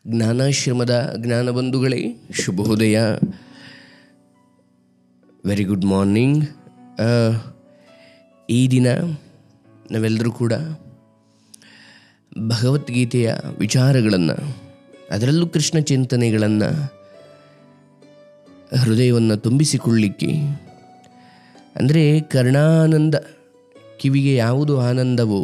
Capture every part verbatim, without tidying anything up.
ಜ್ಞಾನಾಶ್ರಮದ ಜ್ಞಾನಬಂಧುಗಳೇ, ಶುಭೋದಯ. Very good morning. ಈ ದಿನ ನಾವೆಲ್ಲರೂ ಕೂಡ ಭಗವದ್ಗೀತೆಯ ವಿಚಾರಗಳನ್ನು, ಅದರಲ್ಲೂ ಕೃಷ್ಣ ಚಿಂತನೆಗಳನ್ನು ಹೃದಯವನ್ನು ತುಂಬಿಸಿಕೊಳ್ಳಿಕ್ಕೆ, ಅಂದರೆ ಕರ್ಣಾನಂದ, ಕಿವಿಗೆ ಯಾವುದು ಆನಂದವೋ,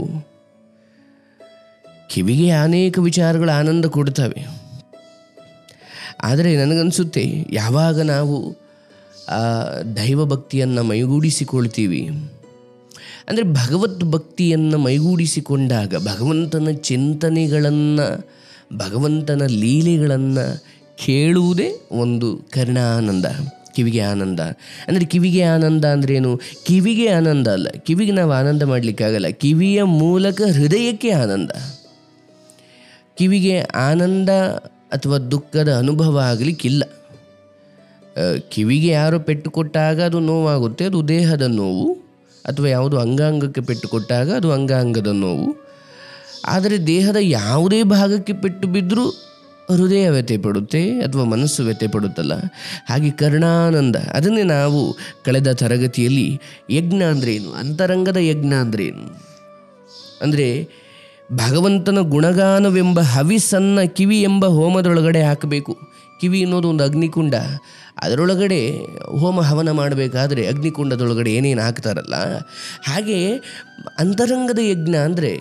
ಕಿವಿಗೆ ಅನೇಕ ವಿಚಾರಗಳು ಆನಂದ ಕೊಡ್ತವೆ. ಆದರೆ ನನಗನ್ಸುತ್ತೆ, ಯಾವಾಗ ನಾವು ಆ ದೈವ ಭಕ್ತಿಯನ್ನು ಮೈಗೂಡಿಸಿಕೊಳ್ತೀವಿ, ಅಂದರೆ ಭಗವದ್ ಭಕ್ತಿಯನ್ನು ಮೈಗೂಡಿಸಿಕೊಂಡಾಗ ಭಗವಂತನ ಚಿಂತನೆಗಳನ್ನು, ಭಗವಂತನ ಲೀಲೆಗಳನ್ನು ಕೇಳುವುದೇ ಒಂದು ಕರ್ಣಾನಂದ, ಕಿವಿಗೆ ಆನಂದ. ಅಂದರೆ ಕಿವಿಗೆ ಆನಂದ ಅಂದ್ರೇನು? ಕಿವಿಗೆ ಆನಂದ ಅಲ್ಲ, ಕಿವಿಗೆ ನಾವು ಆನಂದ ಮಾಡಲಿಕ್ಕಾಗಲ್ಲ, ಕಿವಿಯ ಮೂಲಕ ಹೃದಯಕ್ಕೆ ಆನಂದ. ಕಿವಿಗೆ ಆನಂದ ಅಥವಾ ದುಃಖದ ಅನುಭವ ಆಗಲಿಕ್ಕಿಲ್ಲ. ಕಿವಿಗೆ ಯಾರೋ ಪೆಟ್ಟು ಕೊಟ್ಟಾಗ ಅದು ನೋವಾಗುತ್ತೆ, ಅದು ದೇಹದ ನೋವು. ಅಥವಾ ಯಾವುದು ಅಂಗಾಂಗಕ್ಕೆ ಪೆಟ್ಟು ಕೊಟ್ಟಾಗ ಅದು ಅಂಗಾಂಗದ ನೋವು. ಆದರೆ ದೇಹದ ಯಾವುದೇ ಭಾಗಕ್ಕೆ ಪೆಟ್ಟು ಬಿದ್ದರೂ ಹೃದಯ ವ್ಯಥೆ ಪಡುತ್ತೆ ಅಥವಾ ಮನಸ್ಸು ವ್ಯಥೆ ಪಡುತ್ತಲ್ಲ. ಹಾಗೆ ಕರ್ಣಾನಂದ, ಅದನ್ನೇ ನಾವು ಕಳೆದ ತರಗತಿಯಲ್ಲಿ ಯಜ್ಞ ಅಂದ್ರೇನು, ಅಂತರಂಗದ ಯಜ್ಞ ಅಂದ್ರೇನು, ಅಂದರೆ ಭಗವಂತನ ಗುಣಗಾನವೆಂಬ ಹವಿಸನ್ನು ಕಿವಿ ಎಂಬ ಹೋಮದೊಳಗಡೆ ಹಾಕಬೇಕು. ಕಿವಿ ಅನ್ನೋದು ಒಂದು ಅಗ್ನಿಕುಂಡ, ಅದರೊಳಗಡೆ ಹೋಮ ಹವನ ಮಾಡಬೇಕಾದ್ರೆ ಅಗ್ನಿಕುಂಡದೊಳಗಡೆ ಏನೇನು ಹಾಕ್ತಾರಲ್ಲ, ಹಾಗೆ ಅಂತರಂಗದ ಯಜ್ಞ ಅಂದರೆ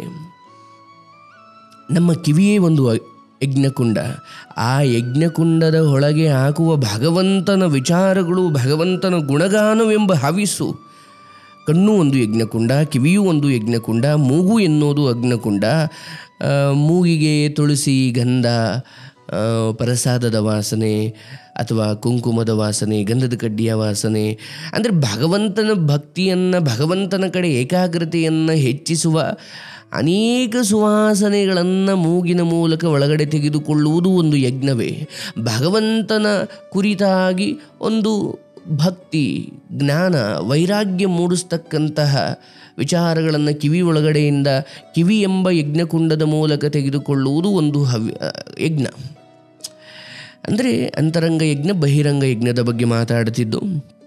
ನಮ್ಮ ಕಿವಿಯೇ ಒಂದು ಯಜ್ಞಕುಂಡ. ಆ ಯಜ್ಞಕುಂಡದ ಒಳಗೆ ಹಾಕುವ ಭಗವಂತನ ವಿಚಾರಗಳು, ಭಗವಂತನ ಗುಣಗಾನವೆಂಬ ಹವಿಸು. ಕಣ್ಣು ಒಂದು ಯಜ್ಞಕುಂಡ, ಕಿವಿಯೂ ಒಂದು ಯಜ್ಞಕುಂಡ, ಮೂಗು ಎನ್ನುವುದು ಯಜ್ಞಕುಂಡ. ಮೂಗಿಗೆ ತುಳಸಿ, ಗಂಧ, ಪ್ರಸಾದದ ವಾಸನೆ ಅಥವಾ ಕುಂಕುಮದ ವಾಸನೆ, ಗಂಧದ ಕಡ್ಡಿಯ ವಾಸನೆ, ಅಂದರೆ ಭಗವಂತನ ಭಕ್ತಿಯನ್ನು, ಭಗವಂತನ ಕಡೆ ಏಕಾಗ್ರತೆಯನ್ನು ಹೆಚ್ಚಿಸುವ ಅನೇಕ ಸುವಾಸನೆಗಳನ್ನು ಮೂಗಿನ ಮೂಲಕ ಒಳಗಡೆ ತೆಗೆದುಕೊಳ್ಳುವುದು ಒಂದು ಯಜ್ಞವೇ. ಭಗವಂತನ ಕುರಿತಾಗಿ ಒಂದು ಭಕ್ತಿ, ಜ್ಞಾನ, ವೈರಾಗ್ಯ ಮೂಡಿಸ್ತಕ್ಕಂತಹ ವಿಚಾರಗಳನ್ನು ಕಿವಿ ಒಳಗಡೆಯಿಂದ, ಕಿವಿ ಎಂಬ ಯಜ್ಞಕುಂಡದ ಮೂಲಕ ತೆಗೆದುಕೊಳ್ಳುವುದು ಒಂದು ಹವ್ಯ ಯಜ್ಞ. ಅಂದರೆ ಅಂತರಂಗ ಯಜ್ಞ, ಬಹಿರಂಗ ಯಜ್ಞದ ಬಗ್ಗೆ ಮಾತಾಡುತ್ತಿದ್ದು.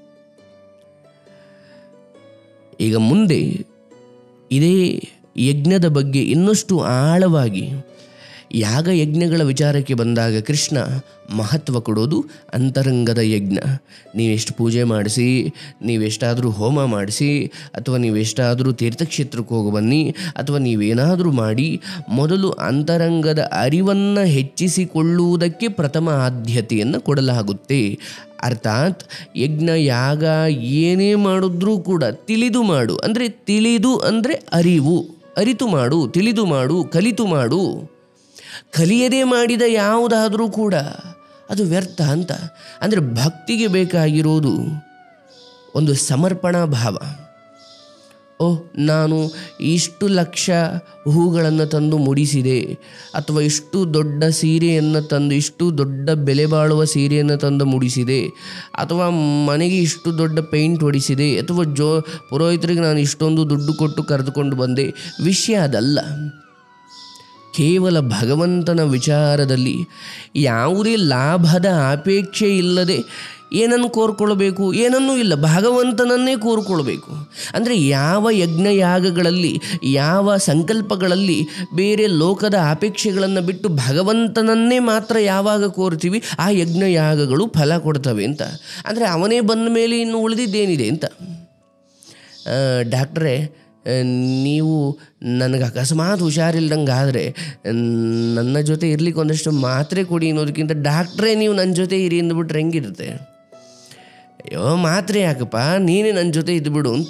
ಈಗ ಮುಂದೆ ಇದೇ ಯಜ್ಞದ ಬಗ್ಗೆ ಇನ್ನಷ್ಟು ಆಳವಾಗಿ ಯಾಗ ಯಜ್ಞಗಳ ವಿಚಾರಕ್ಕೆ ಬಂದಾಗ ಕೃಷ್ಣ ಮಹತ್ವ ಕೊಡೋದು ಅಂತರಂಗದ ಯಜ್ಞ. ನೀವೆಷ್ಟು ಪೂಜೆ ಮಾಡಿಸಿ, ನೀವೆಷ್ಟಾದರೂ ಹೋಮ ಮಾಡಿಸಿ, ಅಥವಾ ನೀವೆಷ್ಟಾದರೂ ತೀರ್ಥಕ್ಷೇತ್ರಕ್ಕೆ ಹೋಗಿ ಬನ್ನಿ, ಅಥವಾ ನೀವೇನಾದರೂ ಮಾಡಿ, ಮೊದಲು ಅಂತರಂಗದ ಅರಿವನ್ನು ಹೆಚ್ಚಿಸಿಕೊಳ್ಳುವುದಕ್ಕೆ ಪ್ರಥಮ ಆದ್ಯತೆಯನ್ನು ಕೊಡಲಾಗುತ್ತೆ. ಅರ್ಥಾತ್ ಯಜ್ಞ, ಯಾಗ ಏನೇ ಮಾಡಿದ್ರೂ ಕೂಡ ತಿಳಿದು ಮಾಡು. ಅಂದರೆ ತಿಳಿದು ಅಂದರೆ ಅರಿವು, ಅರಿತು ಮಾಡು, ತಿಳಿದು ಮಾಡು, ಕಲಿತು ಮಾಡು. ಕಲಿಯದೇ ಮಾಡಿದ ಯಾವುದಾದರೂ ಕೂಡ ಅದು ವ್ಯರ್ಥ ಅಂತ. ಅಂದರೆ ಭಕ್ತಿಗೆ ಬೇಕಾಗಿರೋದು ಒಂದು ಸಮರ್ಪಣಾ ಭಾವ. ಓಹ್, ನಾನು ಇಷ್ಟು ಲಕ್ಷ ಹೂಗಳನ್ನು ತಂದು ಮುಡಿಸಿದೆ, ಅಥವಾ ಇಷ್ಟು ದೊಡ್ಡ ಸೀರೆಯನ್ನು ತಂದು, ಇಷ್ಟು ದೊಡ್ಡ ಬೆಲೆ ಬಾಳುವ ಸೀರೆಯನ್ನು ತಂದು ಮುಡಿಸಿದೆ, ಅಥವಾ ಮನೆಗೆ ಇಷ್ಟು ದೊಡ್ಡ ಪೇಂಟ್ ಹೊಡಿಸಿದೆ, ಅಥವಾ ಜೋ ಪುರೋಹಿತರಿಗೆ ನಾನು ಇಷ್ಟೊಂದು ದುಡ್ಡು ಕೊಟ್ಟು ಕರೆದುಕೊಂಡು ಬಂದೆ. ವಿಷಯ ಅದಲ್ಲ. ಕೇವಲ ಭಗವಂತನ ವಿಚಾರದಲ್ಲಿ ಯಾವುದೇ ಲಾಭದ ಅಪೇಕ್ಷೆ ಇಲ್ಲದೆ ಏನನ್ನು ಕೋರ್ಕೊಳ್ಬೇಕು? ಏನನ್ನೂ ಇಲ್ಲ, ಭಗವಂತನನ್ನೇ ಕೋರ್ಕೊಳ್ಬೇಕು. ಅಂದರೆ ಯಾವ ಯಜ್ಞ ಯಾಗಗಳಲ್ಲಿ, ಯಾವ ಸಂಕಲ್ಪಗಳಲ್ಲಿ ಬೇರೆ ಲೋಕದ ಅಪೇಕ್ಷೆಗಳನ್ನು ಬಿಟ್ಟು ಭಗವಂತನನ್ನೇ ಮಾತ್ರ ಯಾವಾಗ ಕೋರ್ತೀವಿ, ಆ ಯಜ್ಞ ಯಾಗಗಳು ಫಲ ಕೊಡ್ತವೆ ಅಂತ. ಅಂದರೆ ಅವನೇ ಬಂದ ಮೇಲೆ ಇನ್ನು ಉಳಿದಿದ್ದೇನಿದೆ ಅಂತ. ಡಾಕ್ಟ್ರೇ, ನೀವು ನನಗೆ ಅಕಸ್ಮಾತ್ ಹುಷಾರಿಲ್ದಂಗೆ ಆದರೆ ನನ್ನ ಜೊತೆ ಇರ್ಲಿಕ್ಕೆ ಒಂದಷ್ಟು ಮಾತ್ರೆ ಕೊಡಿ ಅನ್ನೋದಕ್ಕಿಂತ ಡಾಕ್ಟ್ರೇ ನೀವು ನನ್ನ ಜೊತೆ ಇರಿ ಅಂದ್ಬಿಟ್ರೆ ಹೆಂಗಿರುತ್ತೆ? ಅಯ್ಯೋ, ಮಾತ್ರೆ ಯಾಕಪ್ಪ, ನೀನೇ ನನ್ನ ಜೊತೆ ಇದ್ದುಬಿಡು ಅಂತ.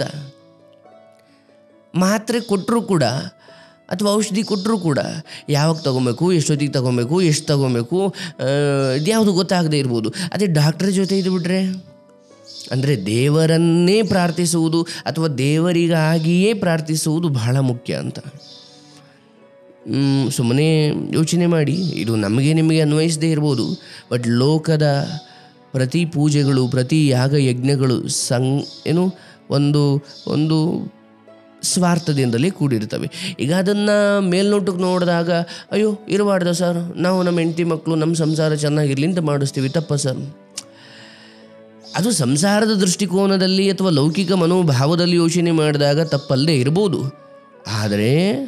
ಮಾತ್ರೆ ಕೊಟ್ಟರೂ ಕೂಡ, ಅಥವಾ ಔಷಧಿ ಕೊಟ್ಟರೂ ಕೂಡ ಯಾವಾಗ ತೊಗೊಬೇಕು, ಎಷ್ಟೊತ್ತಿಗೆ ತೊಗೊಬೇಕು, ಎಷ್ಟು ತೊಗೊಬೇಕು, ಇದ್ಯಾವುದು ಗೊತ್ತಾಗದೇ ಇರ್ಬೋದು. ಅದೇ ಡಾಕ್ಟ್ರ ಜೊತೆ ಇದ್ದುಬಿಟ್ರೆ, ಅಂದರೆ ದೇವರನ್ನೇ ಪ್ರಾರ್ಥಿಸುವುದು ಅಥವಾ ದೇವರಿಗಾಗಿಯೇ ಪ್ರಾರ್ಥಿಸುವುದು ಬಹಳ ಮುಖ್ಯ ಅಂತ. ಸುಮ್ಮನೆ ಯೋಚನೆ ಮಾಡಿ, ಇದು ನಮಗೆ ನಿಮಗೆ ಅನ್ವಯಿಸದೇ ಇರ್ಬೋದು, ಬಟ್ ಲೋಕದ ಪ್ರತಿ ಪೂಜೆಗಳು, ಪ್ರತಿ ಯಾಗ ಯಜ್ಞಗಳು ಸಂ ಏನು ಒಂದು ಒಂದು ಸ್ವಾರ್ಥದಿಂದಲೇ ಕೂಡಿರ್ತವೆ. ಈಗ ಅದನ್ನು ಮೇಲ್ನೋಟಕ್ಕೆ ನೋಡಿದಾಗ ಅಯ್ಯೋ ಇರಬಾರ್ದ ಸರ್, ನಾವು ನಮ್ಮ ಹೆಂಡತಿ ಮಕ್ಕಳು ನಮ್ಮ ಸಂಸಾರ ಚೆನ್ನಾಗಿರಲಿ ಅಂತ ಮಾಡಿಸ್ತೀವಿ, ತಪ್ಪ ಸರ್? ಅದು ಸಂಸಾರದ ದೃಷ್ಟಿಕೋನದಲ್ಲಿ ಅಥವಾ ಲೌಕಿಕ ಮನೋಭಾವದಲ್ಲಿ ಯೋಚನೆ ಮಾಡಿದಾಗ ತಪ್ಪಲ್ಲದೆ ಇರ್ಬೋದು. ಆದರೆ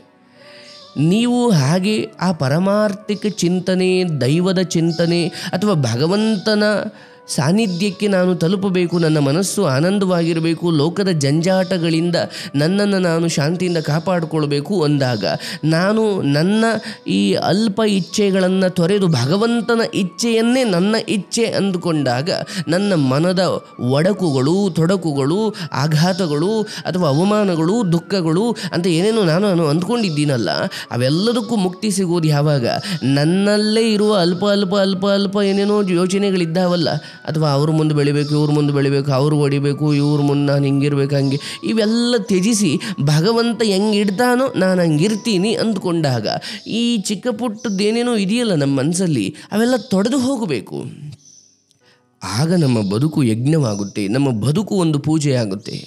ನೀವು ಹಾಗೆ ಆ ಪರಮಾರ್ಥಿಕ ಚಿಂತನೆ, ದೈವದ ಚಿಂತನೆ ಅಥವಾ ಭಗವಂತನ ಸಾನ್ನಿಧ್ಯಕ್ಕೆ ನಾನು ತಲುಪಬೇಕು, ನನ್ನ ಮನಸ್ಸು ಆನಂದವಾಗಿರಬೇಕು, ಲೋಕದ ಜಂಜಾಟಗಳಿಂದ ನನ್ನನ್ನು ನಾನು ಶಾಂತಿಯಿಂದ ಕಾಪಾಡಿಕೊಳ್ಬೇಕು ಅಂದಾಗ ನಾನು ನನ್ನ ಈ ಅಲ್ಪ ಇಚ್ಛೆಗಳನ್ನು ತೊರೆದು ಭಗವಂತನ ಇಚ್ಛೆಯನ್ನೇ ನನ್ನ ಇಚ್ಛೆ ಅಂದುಕೊಂಡಾಗ ನನ್ನ ಮನದ ಒಡಕುಗಳು, ತೊಡಕುಗಳು, ಆಘಾತಗಳು ಅಥವಾ ಅವಮಾನಗಳು, ದುಃಖಗಳು ಅಂತ ಏನೇನೋ ನಾನು ನಾನು ಅಂದ್ಕೊಂಡಿದ್ದೀನಲ್ಲ, ಅವೆಲ್ಲದಕ್ಕೂ ಮುಕ್ತಿ ಸಿಗೋದು ಯಾವಾಗ? ನನ್ನಲ್ಲೇ ಇರುವ ಅಲ್ಪ ಅಲ್ಪ ಅಲ್ಪ ಅಲ್ಪ ಏನೇನೋ ಯೋಚನೆಗಳಿದ್ದಾವಲ್ಲ, ಅಥವಾ ಅವ್ರ ಮುಂದೆ ಬೆಳಿಬೇಕು, ಇವ್ರ ಮುಂದೆ ಬೆಳಿಬೇಕು, ಅವ್ರು ಹೊಡಿಬೇಕು, ಇವ್ರ ಮುಂದೆ ನಾನು ಹಿಂಗಿರ್ಬೇಕು, ಹಂಗೆ ಇವೆಲ್ಲ ತ್ಯಜಿಸಿ ಭಗವಂತ ಹೆಂಗೆ ಇಡ್ತಾನೋ ನಾನು ಹಂಗಿರ್ತೀನಿ ಅಂದ್ಕೊಂಡಾಗ ಈ ಚಿಕ್ಕ ಪುಟ್ಟದ್ದೇನೇನೋ ಇದೆಯಲ್ಲ ನಮ್ಮ ಮನಸ್ಸಲ್ಲಿ, ಅವೆಲ್ಲ ತೊಡೆದು ಹೋಗಬೇಕು. ಆಗ ನಮ್ಮ ಬದುಕು ಯಜ್ಞವಾಗುತ್ತೆ, ನಮ್ಮ ಬದುಕು ಒಂದು ಪೂಜೆಯಾಗುತ್ತೆ.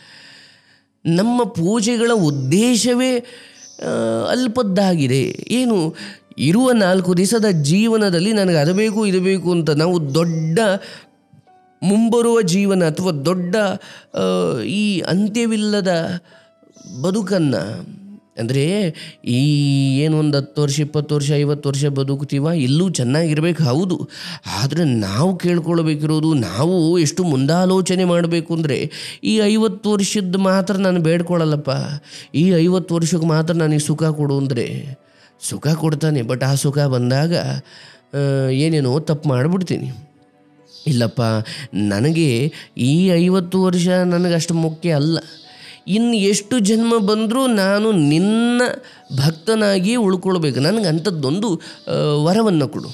ನಮ್ಮ ಪೂಜೆಗಳ ಉದ್ದೇಶವೇ ಅಲ್ಪದ್ದಾಗಿದೆ. ಏನು, ಇರುವ ನಾಲ್ಕು ದಿವಸದ ಜೀವನದಲ್ಲಿ ನನಗೆ ಅದು ಬೇಕು ಇದು ಬೇಕು ಅಂತ ನಾವು ದೊಡ್ಡ ಮುಂಬರುವ ಜೀವನ ಅಥವಾ ದೊಡ್ಡ ಈ ಅಂತ್ಯವಿಲ್ಲದ ಬದುಕನ್ನು, ಅಂದರೆ ಈ ಏನು ಒಂದು ಹತ್ತು ವರ್ಷ ಇಪ್ಪತ್ತು ವರ್ಷ ಐವತ್ತು ವರ್ಷ ಬದುಕ್ತೀವ, ಇಲ್ಲೂ ಚೆನ್ನಾಗಿರ್ಬೇಕು ಹೌದು. ಆದರೆ ನಾವು ಕೇಳ್ಕೊಳ್ಬೇಕಿರೋದು, ನಾವು ಎಷ್ಟು ಮುಂದಾಲೋಚನೆ ಮಾಡಬೇಕು ಅಂದರೆ ಈ ಐವತ್ತು ವರ್ಷದ ಮಾತ್ರ ನಾನು ಬೇಡ್ಕೊಳ್ಳಲ್ಲಪ್ಪ, ಈ ಐವತ್ತು ವರ್ಷಕ್ಕೆ ಮಾತ್ರ ನನಗೆ ಸುಖ ಕೊಡು ಅಂದರೆ ಸುಖ ಕೊಡ್ತಾನೆ. ಬಟ್ ಆ ಸುಖ ಬಂದಾಗ ಏನೇನೋ ತಪ್ಪು ಮಾಡಿಬಿಡ್ತೀನಿ. ಇಲ್ಲಪ್ಪ, ನನಗೆ ಈ ಐವತ್ತು ವರ್ಷ ನನಗಷ್ಟು ಮುಖ್ಯ ಅಲ್ಲ, ಇನ್ನು ಎಷ್ಟು ಜನ್ಮ ಬಂದರೂ ನಾನು ನಿನ್ನ ಭಕ್ತನಾಗಿ ಉಳ್ಕೊಳ್ಬೇಕು, ನನಗೆ ಅಂಥದ್ದೊಂದು ವರವನ್ನು ಕೊಡು.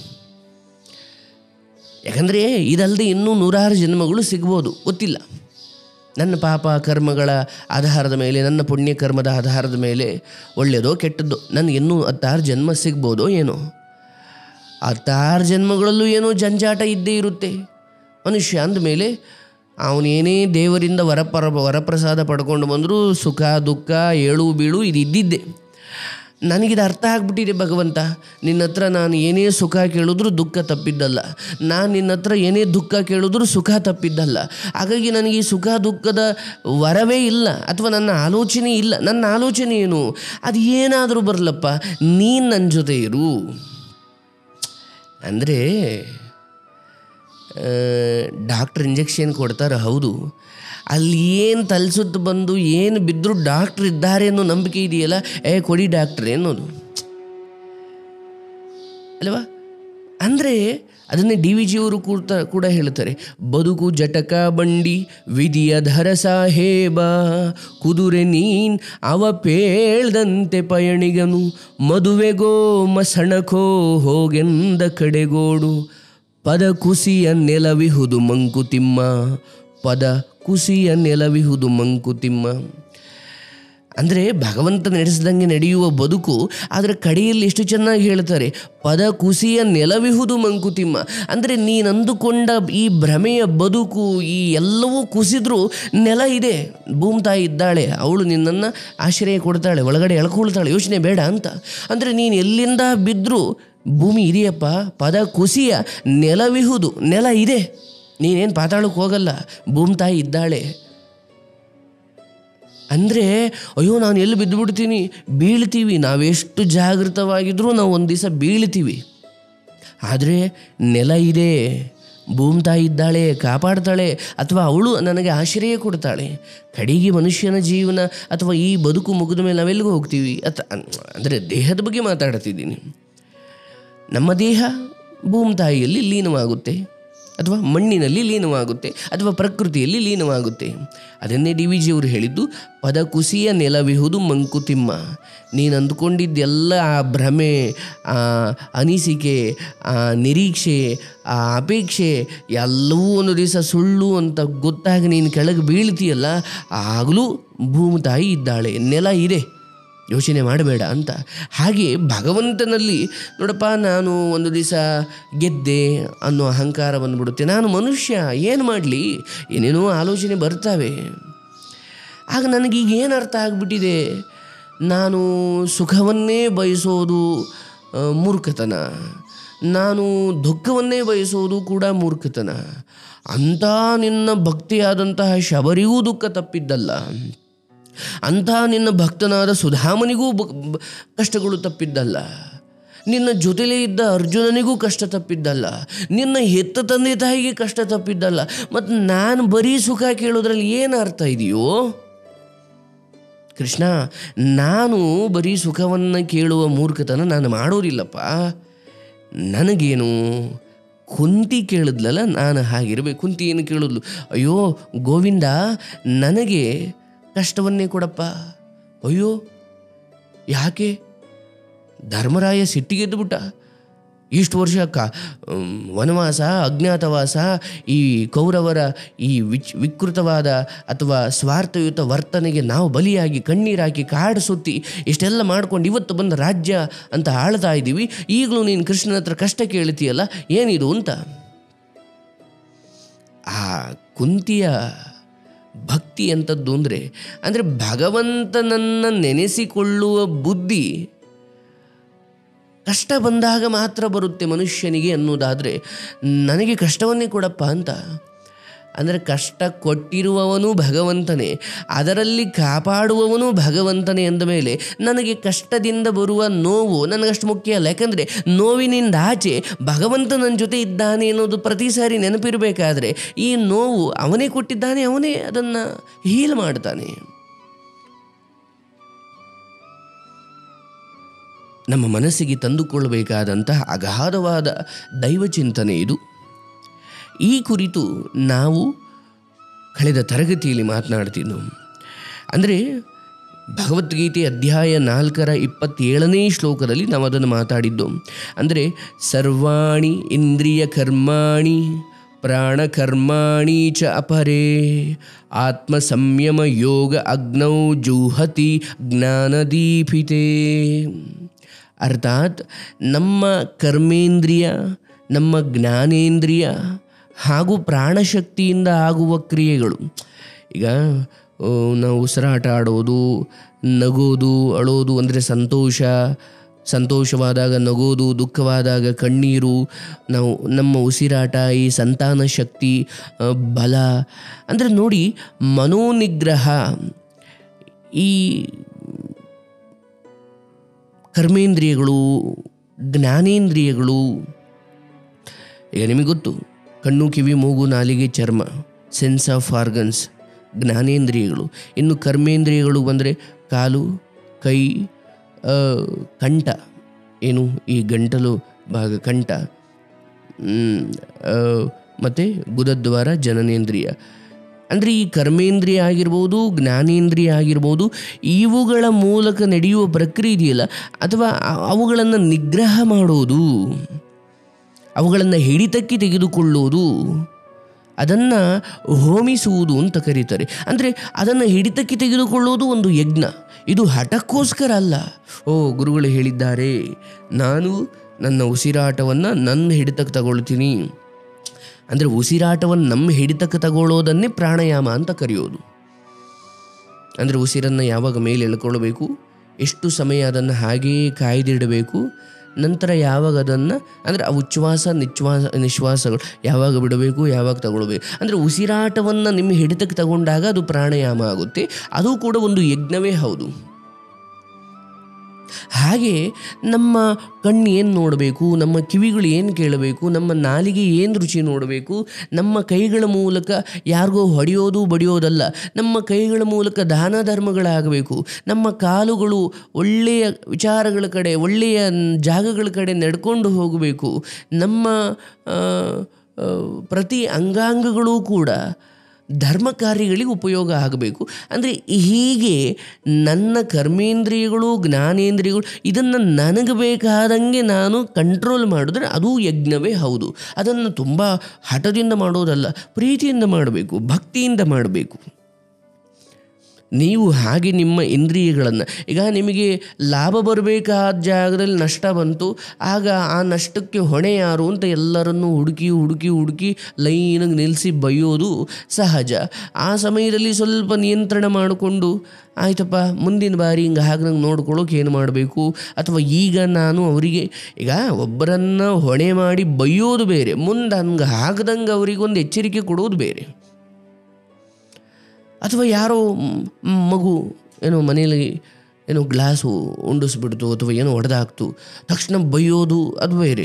ಯಾಕಂದರೆ ಇದಲ್ಲದೆ ಇನ್ನೂ ನೂರಾರು ಜನ್ಮಗಳು ಸಿಗ್ಬೋದು, ಗೊತ್ತಿಲ್ಲ. ನನ್ನ ಪಾಪ ಕರ್ಮಗಳ ಆಧಾರದ ಮೇಲೆ, ನನ್ನ ಪುಣ್ಯ ಕರ್ಮದ ಆಧಾರದ ಮೇಲೆ ಒಳ್ಳೆಯದೋ ಕೆಟ್ಟದ್ದೋ ನನಗಿನ್ನೂ ಹತ್ತಾರು ಜನ್ಮ ಸಿಗ್ಬೋದೋ ಏನೋ. ಹತ್ತಾರು ಜನ್ಮಗಳಲ್ಲೂ ಏನೋ ಜಂಜಾಟ ಇದ್ದೇ ಇರುತ್ತೆ. ಮನುಷ್ಯ ಅಂದಮೇಲೆ ಅವನೇನೇ ದೇವರಿಂದ ವರಪರ ವರಪ್ರಸಾದ ಪಡ್ಕೊಂಡು ಬಂದರೂ ಸುಖ ದುಃಖ ಏಳು ಬೀಳು ಇದು ಇದ್ದಿದ್ದೆ. ನನಗಿದು ಅರ್ಥ ಆಗ್ಬಿಟ್ಟಿದೆ, ಭಗವಂತ ನಿನ್ನ ಹತ್ರ ನಾನು ಏನೇ ಸುಖ ಕೇಳಿದ್ರೂ ದುಃಖ ತಪ್ಪಿದ್ದಲ್ಲ, ನಾನು ನಿನ್ನ ಹತ್ರ ಏನೇ ದುಃಖ ಕೇಳಿದ್ರೂ ಸುಖ ತಪ್ಪಿದ್ದಲ್ಲ. ಹಾಗಾಗಿ ನನಗೆ ಈ ಸುಖ ದುಃಖದ ವರವೇ ಇಲ್ಲ, ಅಥವಾ ನನ್ನ ಆಲೋಚನೆ ಇಲ್ಲ. ನನ್ನ ಆಲೋಚನೆ ಏನು, ಅದು ಏನಾದರೂ ಬರಲಪ್ಪ, ನೀನು ನನ್ನ ಜೊತೆ ಇರು. ಅಂದರೆ ಡಾಕ್ಟ್ರ್ ಇಂಜೆಕ್ಷನ್ ಕೊಡ್ತಾರೆ ಹೌದು, ಅಲ್ಲಿ ಏನು ತಲೆಸುತ್ತು ಬಂದು ಏನು ಬಿದ್ದರೂ ಡಾಕ್ಟ್ರ್ ಇದ್ದಾರೆ ಅನ್ನೋ ನಂಬಿಕೆ ಇದೆಯಲ್ಲ, ಏ ಕೊಡಿ ಡಾಕ್ಟ್ರೇ ಅನ್ನೋದು ಅಲ್ವಾ? ಅಂದರೆ ಅದನ್ನೇ ಡಿ ವಿ ಜಿಯವರು ಕೂಡ ಕೂಡ ಹೇಳ್ತಾರೆ, ಬದುಕು ಜಟಕ ಬಂಡಿ ವಿಧಿಯ ಧರ ಸಾಹೇಬ, ಕುದುರೆ ನೀನ್ ಅವ ಪೇಳ್ದಂತೆ ಪಯಣಿಗನು, ಮದುವೆಗೋ ಮಸಣಕೋ ಹೋಗೆಂದ ಕಡೆಗೋಡು, ಪದ ಕುಸಿಯ ನೆಲವಿಹುದು ಮಂಕುತಿಮ್ಮ, ಪದ ಕುಸಿಯ ನೆಲವಿಹುದು ಮಂಕುತಿಮ್ಮ. ಅಂದರೆ ಭಗವಂತ ನಡೆಸಿದಂಗೆ ನಡೆಯುವ ಬದುಕು, ಆದರೆ ಕಡೆಯಲ್ಲಿ ಎಷ್ಟು ಚೆನ್ನಾಗಿ ಹೇಳ್ತಾರೆ, ಪದ ಕುಸಿಯ ನೆಲವಿಹುದು ಮಂಕುತಿಮ್ಮ. ಅಂದರೆ ನೀನು ಅಂದುಕೊಂಡ ಈ ಭ್ರಮೆಯ ಬದುಕು ಈ ಎಲ್ಲವೂ ಕುಸಿದ್ರೂ ನೆಲ ಇದೆ, ಭೂಮಿ ತಾಯಿ ಇದ್ದಾಳೆ, ಅವಳು ನಿನ್ನನ್ನು ಆಶ್ರಯ ಕೊಡ್ತಾಳೆ, ಒಳಗಡೆ ಎಳ್ಕೊಳ್ತಾಳೆ, ಯೋಚನೆ ಬೇಡ ಅಂತ. ಅಂದರೆ ನೀನು ಎಲ್ಲಿಂದ ಬಿದ್ದರೂ ಭೂಮಿ ಇದೆಯಪ್ಪ, ಪದ ಕುಸಿಯ ನೆಲವಿಹುದು, ನೆಲ ಇದೆ, ನೀನೇನು ಪಾತಾಳಕ್ಕೆ ಹೋಗಲ್ಲ, ಭೂಮಿ ತಾಯಿ ಇದ್ದಾಳೆ. ಅಂದರೆ ಅಯ್ಯೋ ನಾನು ಎಲ್ಲಿ ಬಿದ್ದುಬಿಡ್ತೀನಿ, ಬೀಳ್ತೀವಿ, ನಾವೆಷ್ಟು ಜಾಗೃತವಾಗಿದ್ದರೂ ನಾವು ಒಂದು ದಿವಸ ಬೀಳ್ತೀವಿ. ಆದರೆ ನೆಲ ಇದೆ, ಭೂಮಿ ತಾಯಿ ಇದ್ದಾಳೆ, ಕಾಪಾಡ್ತಾಳೆ, ಅಥವಾ ಅವಳು ನನಗೆ ಆಶ್ರಯ ಕೊಡ್ತಾಳೆ. ಕಡೆಗೆ ಮನುಷ್ಯನ ಜೀವನ ಅಥವಾ ಈ ಬದುಕು ಮುಗಿದ ಮೇಲೆ ನಾವೆಲ್ಲಿಗೂ ಹೋಗ್ತೀವಿ ಅಥವಾ ಅಂದರೆ ದೇಹದ ಬಗ್ಗೆ ಮಾತಾಡ್ತಿದ್ದೀನಿ. ನಮ್ಮ ದೇಹ ಭೂಮಿ ತಾಯಿಯಲ್ಲಿ ಲೀನವಾಗುತ್ತೆ, ಅಥವಾ ಮಣ್ಣಿನಲ್ಲಿ ಲೀನವಾಗುತ್ತೆ, ಅಥವಾ ಪ್ರಕೃತಿಯಲ್ಲಿ ಲೀನವಾಗುತ್ತೆ. ಅದನ್ನೇ ಡಿ ವಿ ಜಿಯವರು ಹೇಳಿದ್ದು, ಪದ ಕುಸಿಯ ನೆಲವಿಹುದು ಮಂಕುತಿಮ್ಮ. ನೀನು ಅಂದ್ಕೊಂಡಿದ್ದೆಲ್ಲ ಆ ಭ್ರಮೆ, ಆ ಅನಿಸಿಕೆ, ಆ ನಿರೀಕ್ಷೆ, ಆ ಅಪೇಕ್ಷೆ ಎಲ್ಲವೂ ಒಂದು ದಿವಸ ಸುಳ್ಳು ಅಂತ ಗೊತ್ತಾಗಿ ನೀನು ಕೆಳಗೆ ಬೀಳ್ತೀಯಲ್ಲ, ಆಗಲೂ ಭೂಮಿ ತಾಯಿ ಇದ್ದಾಳೆ, ನೆಲ ಇದೆ, ಯೋಚನೆ ಮಾಡಬೇಡ ಅಂತ. ಹಾಗೆ ಭಗವಂತನಲ್ಲಿ ನೋಡಪ್ಪ, ನಾನು ಒಂದು ದಿವಸ ಗೆದ್ದೆ ಅನ್ನೋ ಅಹಂಕಾರ ಬಂದುಬಿಡುತ್ತೆ. ನಾನು ಮನುಷ್ಯ, ಏನು ಮಾಡಲಿ, ಏನೇನೋ ಆಲೋಚನೆ ಬರ್ತಾವೆ. ಆಗ ನನಗೀಗ ಏನು ಅರ್ಥ ಆಗಿಬಿಟ್ಟಿದೆ, ನಾನು ಸುಖವನ್ನೇ ಬಯಸೋದು ಮೂರ್ಖತನ, ನಾನು ದುಃಖವನ್ನೇ ಬಯಸೋದು ಕೂಡ ಮೂರ್ಖತನ. ಅಂಥ ನಿನ್ನ ಭಕ್ತಿಯಾದಂತಹ ಶಬರಿಗೂ ದುಃಖ ತಪ್ಪಿದ್ದಲ್ಲ, ಅಂಥ ನಿನ್ನ ಭಕ್ತನಾದ ಸುಧಾಮನಿಗೂ ಬ ಕಷ್ಟಗಳು ತಪ್ಪಿದ್ದಲ್ಲ, ನಿನ್ನ ಜೊತೆಲೇ ಇದ್ದ ಅರ್ಜುನನಿಗೂ ಕಷ್ಟ ತಪ್ಪಿದ್ದಲ್ಲ, ನಿನ್ನ ಹೆತ್ತ ತಂದೆ ತಾಯಿಗೆ ಕಷ್ಟ ತಪ್ಪಿದ್ದಲ್ಲ. ಮತ್ತು ನಾನು ಬರೀ ಸುಖ ಕೇಳೋದ್ರಲ್ಲಿ ಏನು ಅರ್ಥ ಇದೆಯೋ ಕೃಷ್ಣ? ನಾನು ಬರೀ ಸುಖವನ್ನು ಕೇಳುವ ಮೂರ್ಖತನ ನಾನು ಮಾಡೋದಿಲ್ಲಪ್ಪ. ನನಗೇನು ಕುಂತಿ ಕೇಳಿದ್ಲಲ್ಲ, ನಾನು ಹಾಗಿರಬೇಕು. ಕುಂತಿ ಏನು ಕೇಳಿದ್ಲು, ಅಯ್ಯೋ ಗೋವಿಂದ ನನಗೆ ಕಷ್ಟವನ್ನೇ ಕೊಡಪ್ಪ. ಅಯ್ಯೋ ಯಾಕೆ? ಧರ್ಮರಾಯ ಸಿಟ್ಟಿಗೆದ್ದುಬಿಟ್ಟ. ಇಷ್ಟು ವರ್ಷ ಕ ವನವಾಸ, ಅಜ್ಞಾತವಾಸ, ಈ ಕೌರವರ ಈ ವಿಚ್ ವಿಕೃತವಾದ ಅಥವಾ ಸ್ವಾರ್ಥಯುತ ವರ್ತನೆಗೆ ನಾವು ಬಲಿಯಾಗಿ ಕಣ್ಣೀರಾಕಿ ಕಾಡು ಸುತ್ತಿ ಇಷ್ಟೆಲ್ಲ ಮಾಡ್ಕೊಂಡು ಇವತ್ತು ಬಂದ ರಾಜ್ಯ ಅಂತ ಆಳ್ತಾ ಇದ್ದೀವಿ, ಈಗಲೂ ನೀನು ಕೃಷ್ಣನ ಹತ್ರ ಕಷ್ಟ ಕೇಳ್ತೀಯಲ್ಲ, ಏನಿದು ಅಂತ. ಆ ಕುಂತಿಯ ಭಕ್ತಿ ಎಂಥದ್ದು ಅಂದರೆ ಅಂದರೆ ಭಗವಂತನನ್ನು ನೆನೆಸಿಕೊಳ್ಳುವ ಬುದ್ಧಿ ಕಷ್ಟ ಬಂದಾಗ ಮಾತ್ರ ಬರುತ್ತೆ ಮನುಷ್ಯನಿಗೆ ಅನ್ನೋದಾದರೆ, ನನಗೆ ಕಷ್ಟವನ್ನೇ ಕೊಡಪ್ಪ ಅಂತ. ಅಂದರೆ ಕಷ್ಟ ಕೊಟ್ಟಿರುವವನು ಭಗವಂತನೇ, ಅದರಲ್ಲಿ ಕಾಪಾಡುವವನು ಭಗವಂತನೇ ಅಂದ ಮೇಲೆ ನನಗೆ ಕಷ್ಟದಿಂದ ಬರುವ ನೋವು ನನಗಷ್ಟು ಮುಖ್ಯ ಅಲ್ಲ. ಯಾಕಂದರೆ ನೋವಿನಿಂದ ಆಚೆ ಭಗವಂತ ನನ್ನ ಜೊತೆ ಇದ್ದಾನೆ ಅನ್ನೋದು ಪ್ರತಿ ಸಾರಿ ನೆನಪಿರಬೇಕಾದ್ರೆ ಈ ನೋವು ಅವನೇ ಕೊಟ್ಟಿದ್ದಾನೆ, ಅವನೇ ಅದನ್ನು ಹೀಲ್ ಮಾಡ್ತಾನೆ. ನಮ್ಮ ಮನಸ್ಸಿಗೆ ತಂದುಕೊಳ್ಳಬೇಕಾದಂತಹ ಅಗಾಧವಾದ ದೈವ ಚಿಂತನೆ ಇದು. ಈ ಕುರಿತು ನಾವು ಕಳೆದ ತರಗತಿಯಲ್ಲಿ ಮಾತನಾಡ್ತಿದ್ದೆವು. ಅಂದರೆ ಭಗವದ್ಗೀತೆ ಅಧ್ಯಾಯ ನಾಲ್ಕರ ಇಪ್ಪತ್ತೇಳನೇ ಶ್ಲೋಕದಲ್ಲಿ ನಾವು ಅದನ್ನು ಮಾತಾಡಿದ್ದು. ಅಂದರೆ ಸರ್ವಾಣಿ ಇಂದ್ರಿಯ ಕರ್ಮಾಣಿ ಪ್ರಾಣಕರ್ಮಾಣಿ ಚ ಅಪರೇ ಆತ್ಮ ಸಂಯಮ ಯೋಗ ಅಗ್ನೌ ಜುಹತಿ ಜ್ಞಾನದೀಪಿತೇ. ಅರ್ಥಾತ್ ನಮ್ಮ ಕರ್ಮೇಂದ್ರಿಯ, ನಮ್ಮ ಜ್ಞಾನೇಂದ್ರಿಯ ಹಾಗೂ ಪ್ರಾಣಶಕ್ತಿಯಿಂದ ಆಗುವ ಕ್ರಿಯೆಗಳು. ಈಗ ನಾವು ಉಸಿರಾಟ ಆಡೋದು, ನಗೋದು, ಅಳೋದು ಅಂದರೆ ಸಂತೋಷ, ಸಂತೋಷವಾದಾಗ ನಗೋದು, ದುಃಖವಾದಾಗ ಕಣ್ಣೀರು, ನಾವು ನಮ್ಮ ಉಸಿರಾಟ, ಈ ಸಂತಾನ ಶಕ್ತಿ, ಬಲ. ಅಂದರೆ ನೋಡಿ, ಮನೋನಿಗ್ರಹ, ಈ ಕರ್ಮೇಂದ್ರಿಯಗಳು, ಜ್ಞಾನೇಂದ್ರಿಯಗಳು. ಈಗ ನಿಮಗೆ ಗೊತ್ತು, ಕಣ್ಣು, ಕಿವಿ, ಮೂಗು, ನಾಲಿಗೆ, ಚರ್ಮ, ಸೆನ್ಸ್ ಆಫ್ ಆರ್ಗನ್ಸ್ ಜ್ಞಾನೇಂದ್ರಿಯಗಳು. ಇನ್ನು ಕರ್ಮೇಂದ್ರಿಯಗಳು ಬಂದರೆ ಕಾಲು, ಕೈ, ಕಂಠ, ಏನು ಈ ಗಂಟಲು ಭಾಗ ಕಂಠ, ಮತ್ತು ಗುದದ್ವಾರ, ಜನನೇಂದ್ರಿಯ. ಅಂದರೆ ಈ ಕರ್ಮೇಂದ್ರಿಯ ಆಗಿರ್ಬೋದು, ಜ್ಞಾನೇಂದ್ರಿಯ ಆಗಿರ್ಬೋದು, ಇವುಗಳ ಮೂಲಕ ನಡೆಯುವ ಪ್ರಕ್ರಿಯೆ ಇದೆಯಲ್ಲ, ಅಥವಾ ಅವುಗಳನ್ನು ನಿಗ್ರಹ ಮಾಡೋದು, ಅವುಗಳನ್ನು ಹಿಡಿತಕ್ಕೆ ತೆಗೆದುಕೊಳ್ಳೋದು, ಅದನ್ನು ಹೋಮಿಸುವುದು ಅಂತ ಕರೀತಾರೆ. ಅಂದರೆ ಅದನ್ನು ಹಿಡಿತಕ್ಕೆ ತೆಗೆದುಕೊಳ್ಳೋದು ಒಂದು ಯಜ್ಞ. ಇದು ಹಠಕ್ಕೋಸ್ಕರ ಅಲ್ಲ. ಓ ಗುರುಗಳು ಹೇಳಿದ್ದಾರೆ, ನಾನು ನನ್ನ ಉಸಿರಾಟವನ್ನು ನನ್ನ ಹಿಡಿತಕ್ಕೆ ತಗೊಳ್ತೀನಿ. ಅಂದರೆ ಉಸಿರಾಟವನ್ನು ನಮ್ಮ ಹಿಡಿತಕ್ಕೆ ತಗೊಳ್ಳೋದನ್ನೇ ಪ್ರಾಣಾಯಾಮ ಅಂತ ಕರೆಯೋದು. ಅಂದರೆ ಉಸಿರನ್ನು ಯಾವಾಗ ಮೇಲೆ ಎಳ್ಕೊಳ್ಬೇಕು, ಎಷ್ಟು ಸಮಯ ಅದನ್ನು ಹಾಗೆಯೇ ಕಾಯ್ದಿಡಬೇಕು, ನಂತರ ಯಾವಾಗ ಅದನ್ನು ಅಂದರೆ ಆ ಉಚ್ಛ್ವಾಸ ನಿಶ್ವಾಸ ನಿಶ್ವಾಸಗಳು ಯಾವಾಗ ಬಿಡಬೇಕು, ಯಾವಾಗ ತಗೊಳ್ಬೇಕು. ಅಂದರೆ ಉಸಿರಾಟವನ್ನು ನಿಮ್ಮ ಹಿಡಿತಕ್ಕೆ ತಗೊಂಡಾಗ ಅದು ಪ್ರಾಣಾಯಾಮ ಆಗುತ್ತೆ. ಅದು ಕೂಡ ಒಂದು ಯಜ್ಞವೇ ಹೌದು. ಹಾಗೆ ನಮ್ಮ ಕಣ್ಣು ಏನು ನೋಡಬೇಕು, ನಮ್ಮ ಕಿವಿಗಳು ಏನು ಕೇಳಬೇಕು, ನಮ್ಮ ನಾಲಿಗೆ ಏನು ರುಚಿ ನೋಡಬೇಕು, ನಮ್ಮ ಕೈಗಳ ಮೂಲಕ ಯಾರಿಗೋ ಹೊಡೆಯೋದು ಬಡಿಯೋದಲ್ಲ, ನಮ್ಮ ಕೈಗಳ ಮೂಲಕ ದಾನ ಧರ್ಮಗಳಾಗಬೇಕು. ನಮ್ಮ ಕಾಲುಗಳು ಒಳ್ಳೆಯ ವಿಚಾರಗಳ ಕಡೆ, ಒಳ್ಳೆಯ ಜಾಗಗಳ ಕಡೆ ನಡ್ಕೊಂಡು ಹೋಗಬೇಕು. ನಮ್ಮ ಪ್ರತಿ ಅಂಗಾಂಗಗಳು ಕೂಡ ಧರ್ಮ ಕಾರ್ಯಗಳಿಗೆ ಉಪಯೋಗ ಆಗಬೇಕು. ಅಂದರೆ ಹೀಗೆ ನನ್ನ ಕರ್ಮೇಂದ್ರಿಯಗಳು, ಜ್ಞಾನೇಂದ್ರಿಯಗಳು ಇದನ್ನು ನನಗೆ ಬೇಕಾದಂಗೆ ನಾನು ಕಂಟ್ರೋಲ್ ಮಾಡಿದ್ರೆ ಅದು ಯಜ್ಞವೇ ಹೌದು. ಅದನ್ನು ತುಂಬ ಹಠದಿಂದ ಮಾಡೋದಲ್ಲ, ಪ್ರೀತಿಯಿಂದ ಮಾಡಬೇಕು, ಭಕ್ತಿಯಿಂದ ಮಾಡಬೇಕು. ನೀವು ಹಾಗೆ ನಿಮ್ಮ ಇಂದ್ರಿಯಗಳನ್ನು, ಈಗ ನಿಮಗೆ ಲಾಭ ಬರಬೇಕಾದ ಜಾಗದಲ್ಲಿ ನಷ್ಟ ಬಂತು, ಆಗ ಆ ನಷ್ಟಕ್ಕೆ ಹೊಣೆ ಯಾರು ಅಂತ ಎಲ್ಲರನ್ನೂ ಹುಡುಕಿ ಹುಡುಕಿ ಹುಡುಕಿ ಲೈನಾಗಿ ನಿಲ್ಲಿಸಿ ಬೈಯೋದು ಸಹಜ. ಆ ಸಮಯದಲ್ಲಿ ಸ್ವಲ್ಪ ನಿಯಂತ್ರಣ ಮಾಡಿಕೊಂಡು ಆಯ್ತಪ್ಪ ಮುಂದಿನ ಬಾರಿ ಹಿಂಗೆ ಹಾಗಂಗೆ ನೋಡ್ಕೊಳ್ಳೋಕೆ ಏನು ಮಾಡಬೇಕು, ಅಥವಾ ಈಗ ನಾನು ಅವರಿಗೆ, ಈಗ ಒಬ್ಬರನ್ನು ಹೊಣೆ ಮಾಡಿ ಬೈಯೋದು ಬೇರೆ, ಮುಂದೆ ಹಂಗೆ ಹಾಕ್ದಂಗೆ ಅವರಿಗೊಂದು ಎಚ್ಚರಿಕೆ ಕೊಡೋದು ಬೇರೆ. ಅಥವಾ ಯಾರೋ ಮಗು ಏನೋ ಮನೆಯಲ್ಲಿ ಏನೋ ಗ್ಲಾಸು ಉಂಡಿಸ್ಬಿಡ್ತು ಅಥವಾ ಏನೋ ಹೊಡೆದಾಕ್ತು, ತಕ್ಷಣ ಬೈಯೋದು ಅದು ಬೇರೆ.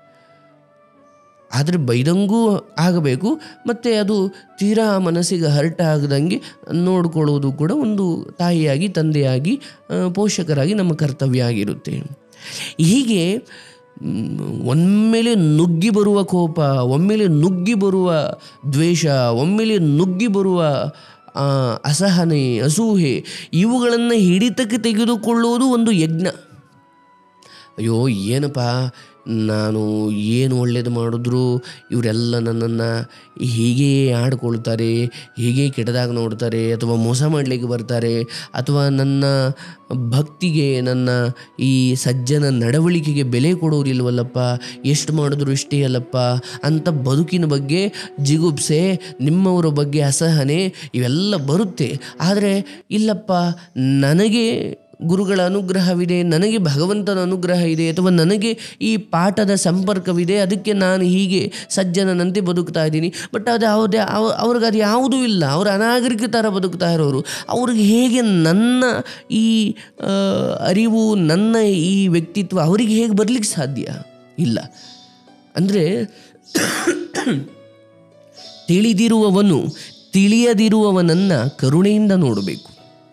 ಆದರೆ ಬೈದಂಗೂ ಆಗಬೇಕು, ಮತ್ತು ಅದು ತೀರಾ ಮನಸ್ಸಿಗೆ ಹರ್ಟ್ ಆಗದಂಗೆ ನೋಡ್ಕೊಳ್ಳೋದು ಕೂಡ ಒಂದು ತಾಯಿಯಾಗಿ, ತಂದೆಯಾಗಿ, ಪೋಷಕರಾಗಿ ನಮ್ಮ ಕರ್ತವ್ಯ ಆಗಿರುತ್ತೆ. ಹೀಗೆ ಒಮ್ಮೆಲೆ ನುಗ್ಗಿ ಬರುವ ಕೋಪ, ಒಮ್ಮೆಲೆ ನುಗ್ಗಿ ಬರುವ ದ್ವೇಷ, ಒಮ್ಮೆಲೆ ನುಗ್ಗಿ ಬರುವ ಅಸಹನೆ, ಅಸೂಹೆ, ಇವುಗಳನ್ನು ಹಿಡಿತಕ್ಕೆ ತೆಗೆದುಕೊಳ್ಳುವುದು ಒಂದು ಯಜ್ಞ. ಅಯ್ಯೋ ಏನಪ್ಪ ನಾನು ಏನು ಒಳ್ಳೇದು ಮಾಡಿದ್ರು ಇವರೆಲ್ಲ ನನ್ನನ್ನು ಹೀಗೇ ಆಡ್ಕೊಳ್ತಾರೆ, ಹೀಗೆ ಕೆಟ್ಟದಾಗಿ ನೋಡ್ತಾರೆ, ಅಥವಾ ಮೋಸ ಮಾಡಲಿಕ್ಕೆ ಬರ್ತಾರೆ, ಅಥವಾ ನನ್ನ ಭಕ್ತಿಗೆ, ನನ್ನ ಈ ಸಜ್ಜನ ನಡವಳಿಕೆಗೆ ಬೆಲೆ ಕೊಡೋದಿಲ್ವಲ್ಲಪ್ಪ, ಎಷ್ಟು ಮಾಡಿದ್ರು ಇಷ್ಟೇ ಅಲ್ಲಪ್ಪ ಅಂತ ಬದುಕಿನ ಬಗ್ಗೆ ಜಿಗುಪ್ಸೆ, ನಿಮ್ಮವರ ಬಗ್ಗೆ ಅಸಹನೆ ಇವೆಲ್ಲ ಬರುತ್ತೆ. ಆದರೆ ಇಲ್ಲಪ್ಪ, ನನಗೆ ಗುರುಗಳ ಅನುಗ್ರಹವಿದೆ, ನನಗೆ ಭಗವಂತನ ಅನುಗ್ರಹ ಇದೆ, ಅಥವಾ ನನಗೆ ಈ ಪಾಠದ ಸಂಪರ್ಕವಿದೆ, ಅದಕ್ಕೆ ನಾನು ಹೀಗೆ ಸಜ್ಜನನಂತೆ ಬದುಕ್ತಾ ಇದ್ದೀನಿ. ಬಟ್ ಅದು ಯಾವುದೇ ಅವ ಅವ್ರಿಗೆ ಅದು ಯಾವುದೂ ಇಲ್ಲ. ಅವರು ಅನಾಗರಿಕ ಥರ ಬದುಕ್ತಾ ಇರೋರು. ಅವ್ರಿಗೆ ಹೇಗೆ ನನ್ನ ಈ ಅರಿವು, ನನ್ನ ಈ ವ್ಯಕ್ತಿತ್ವ ಅವರಿಗೆ ಹೇಗೆ ಬರಲಿಕ್ಕೆ ಸಾಧ್ಯ ಇಲ್ಲ. ಅಂದರೆ ತಿಳಿದಿರುವವನು ತಿಳಿಯದಿರುವವನನ್ನು ಕರುಣೆಯಿಂದ ನೋಡಬೇಕು.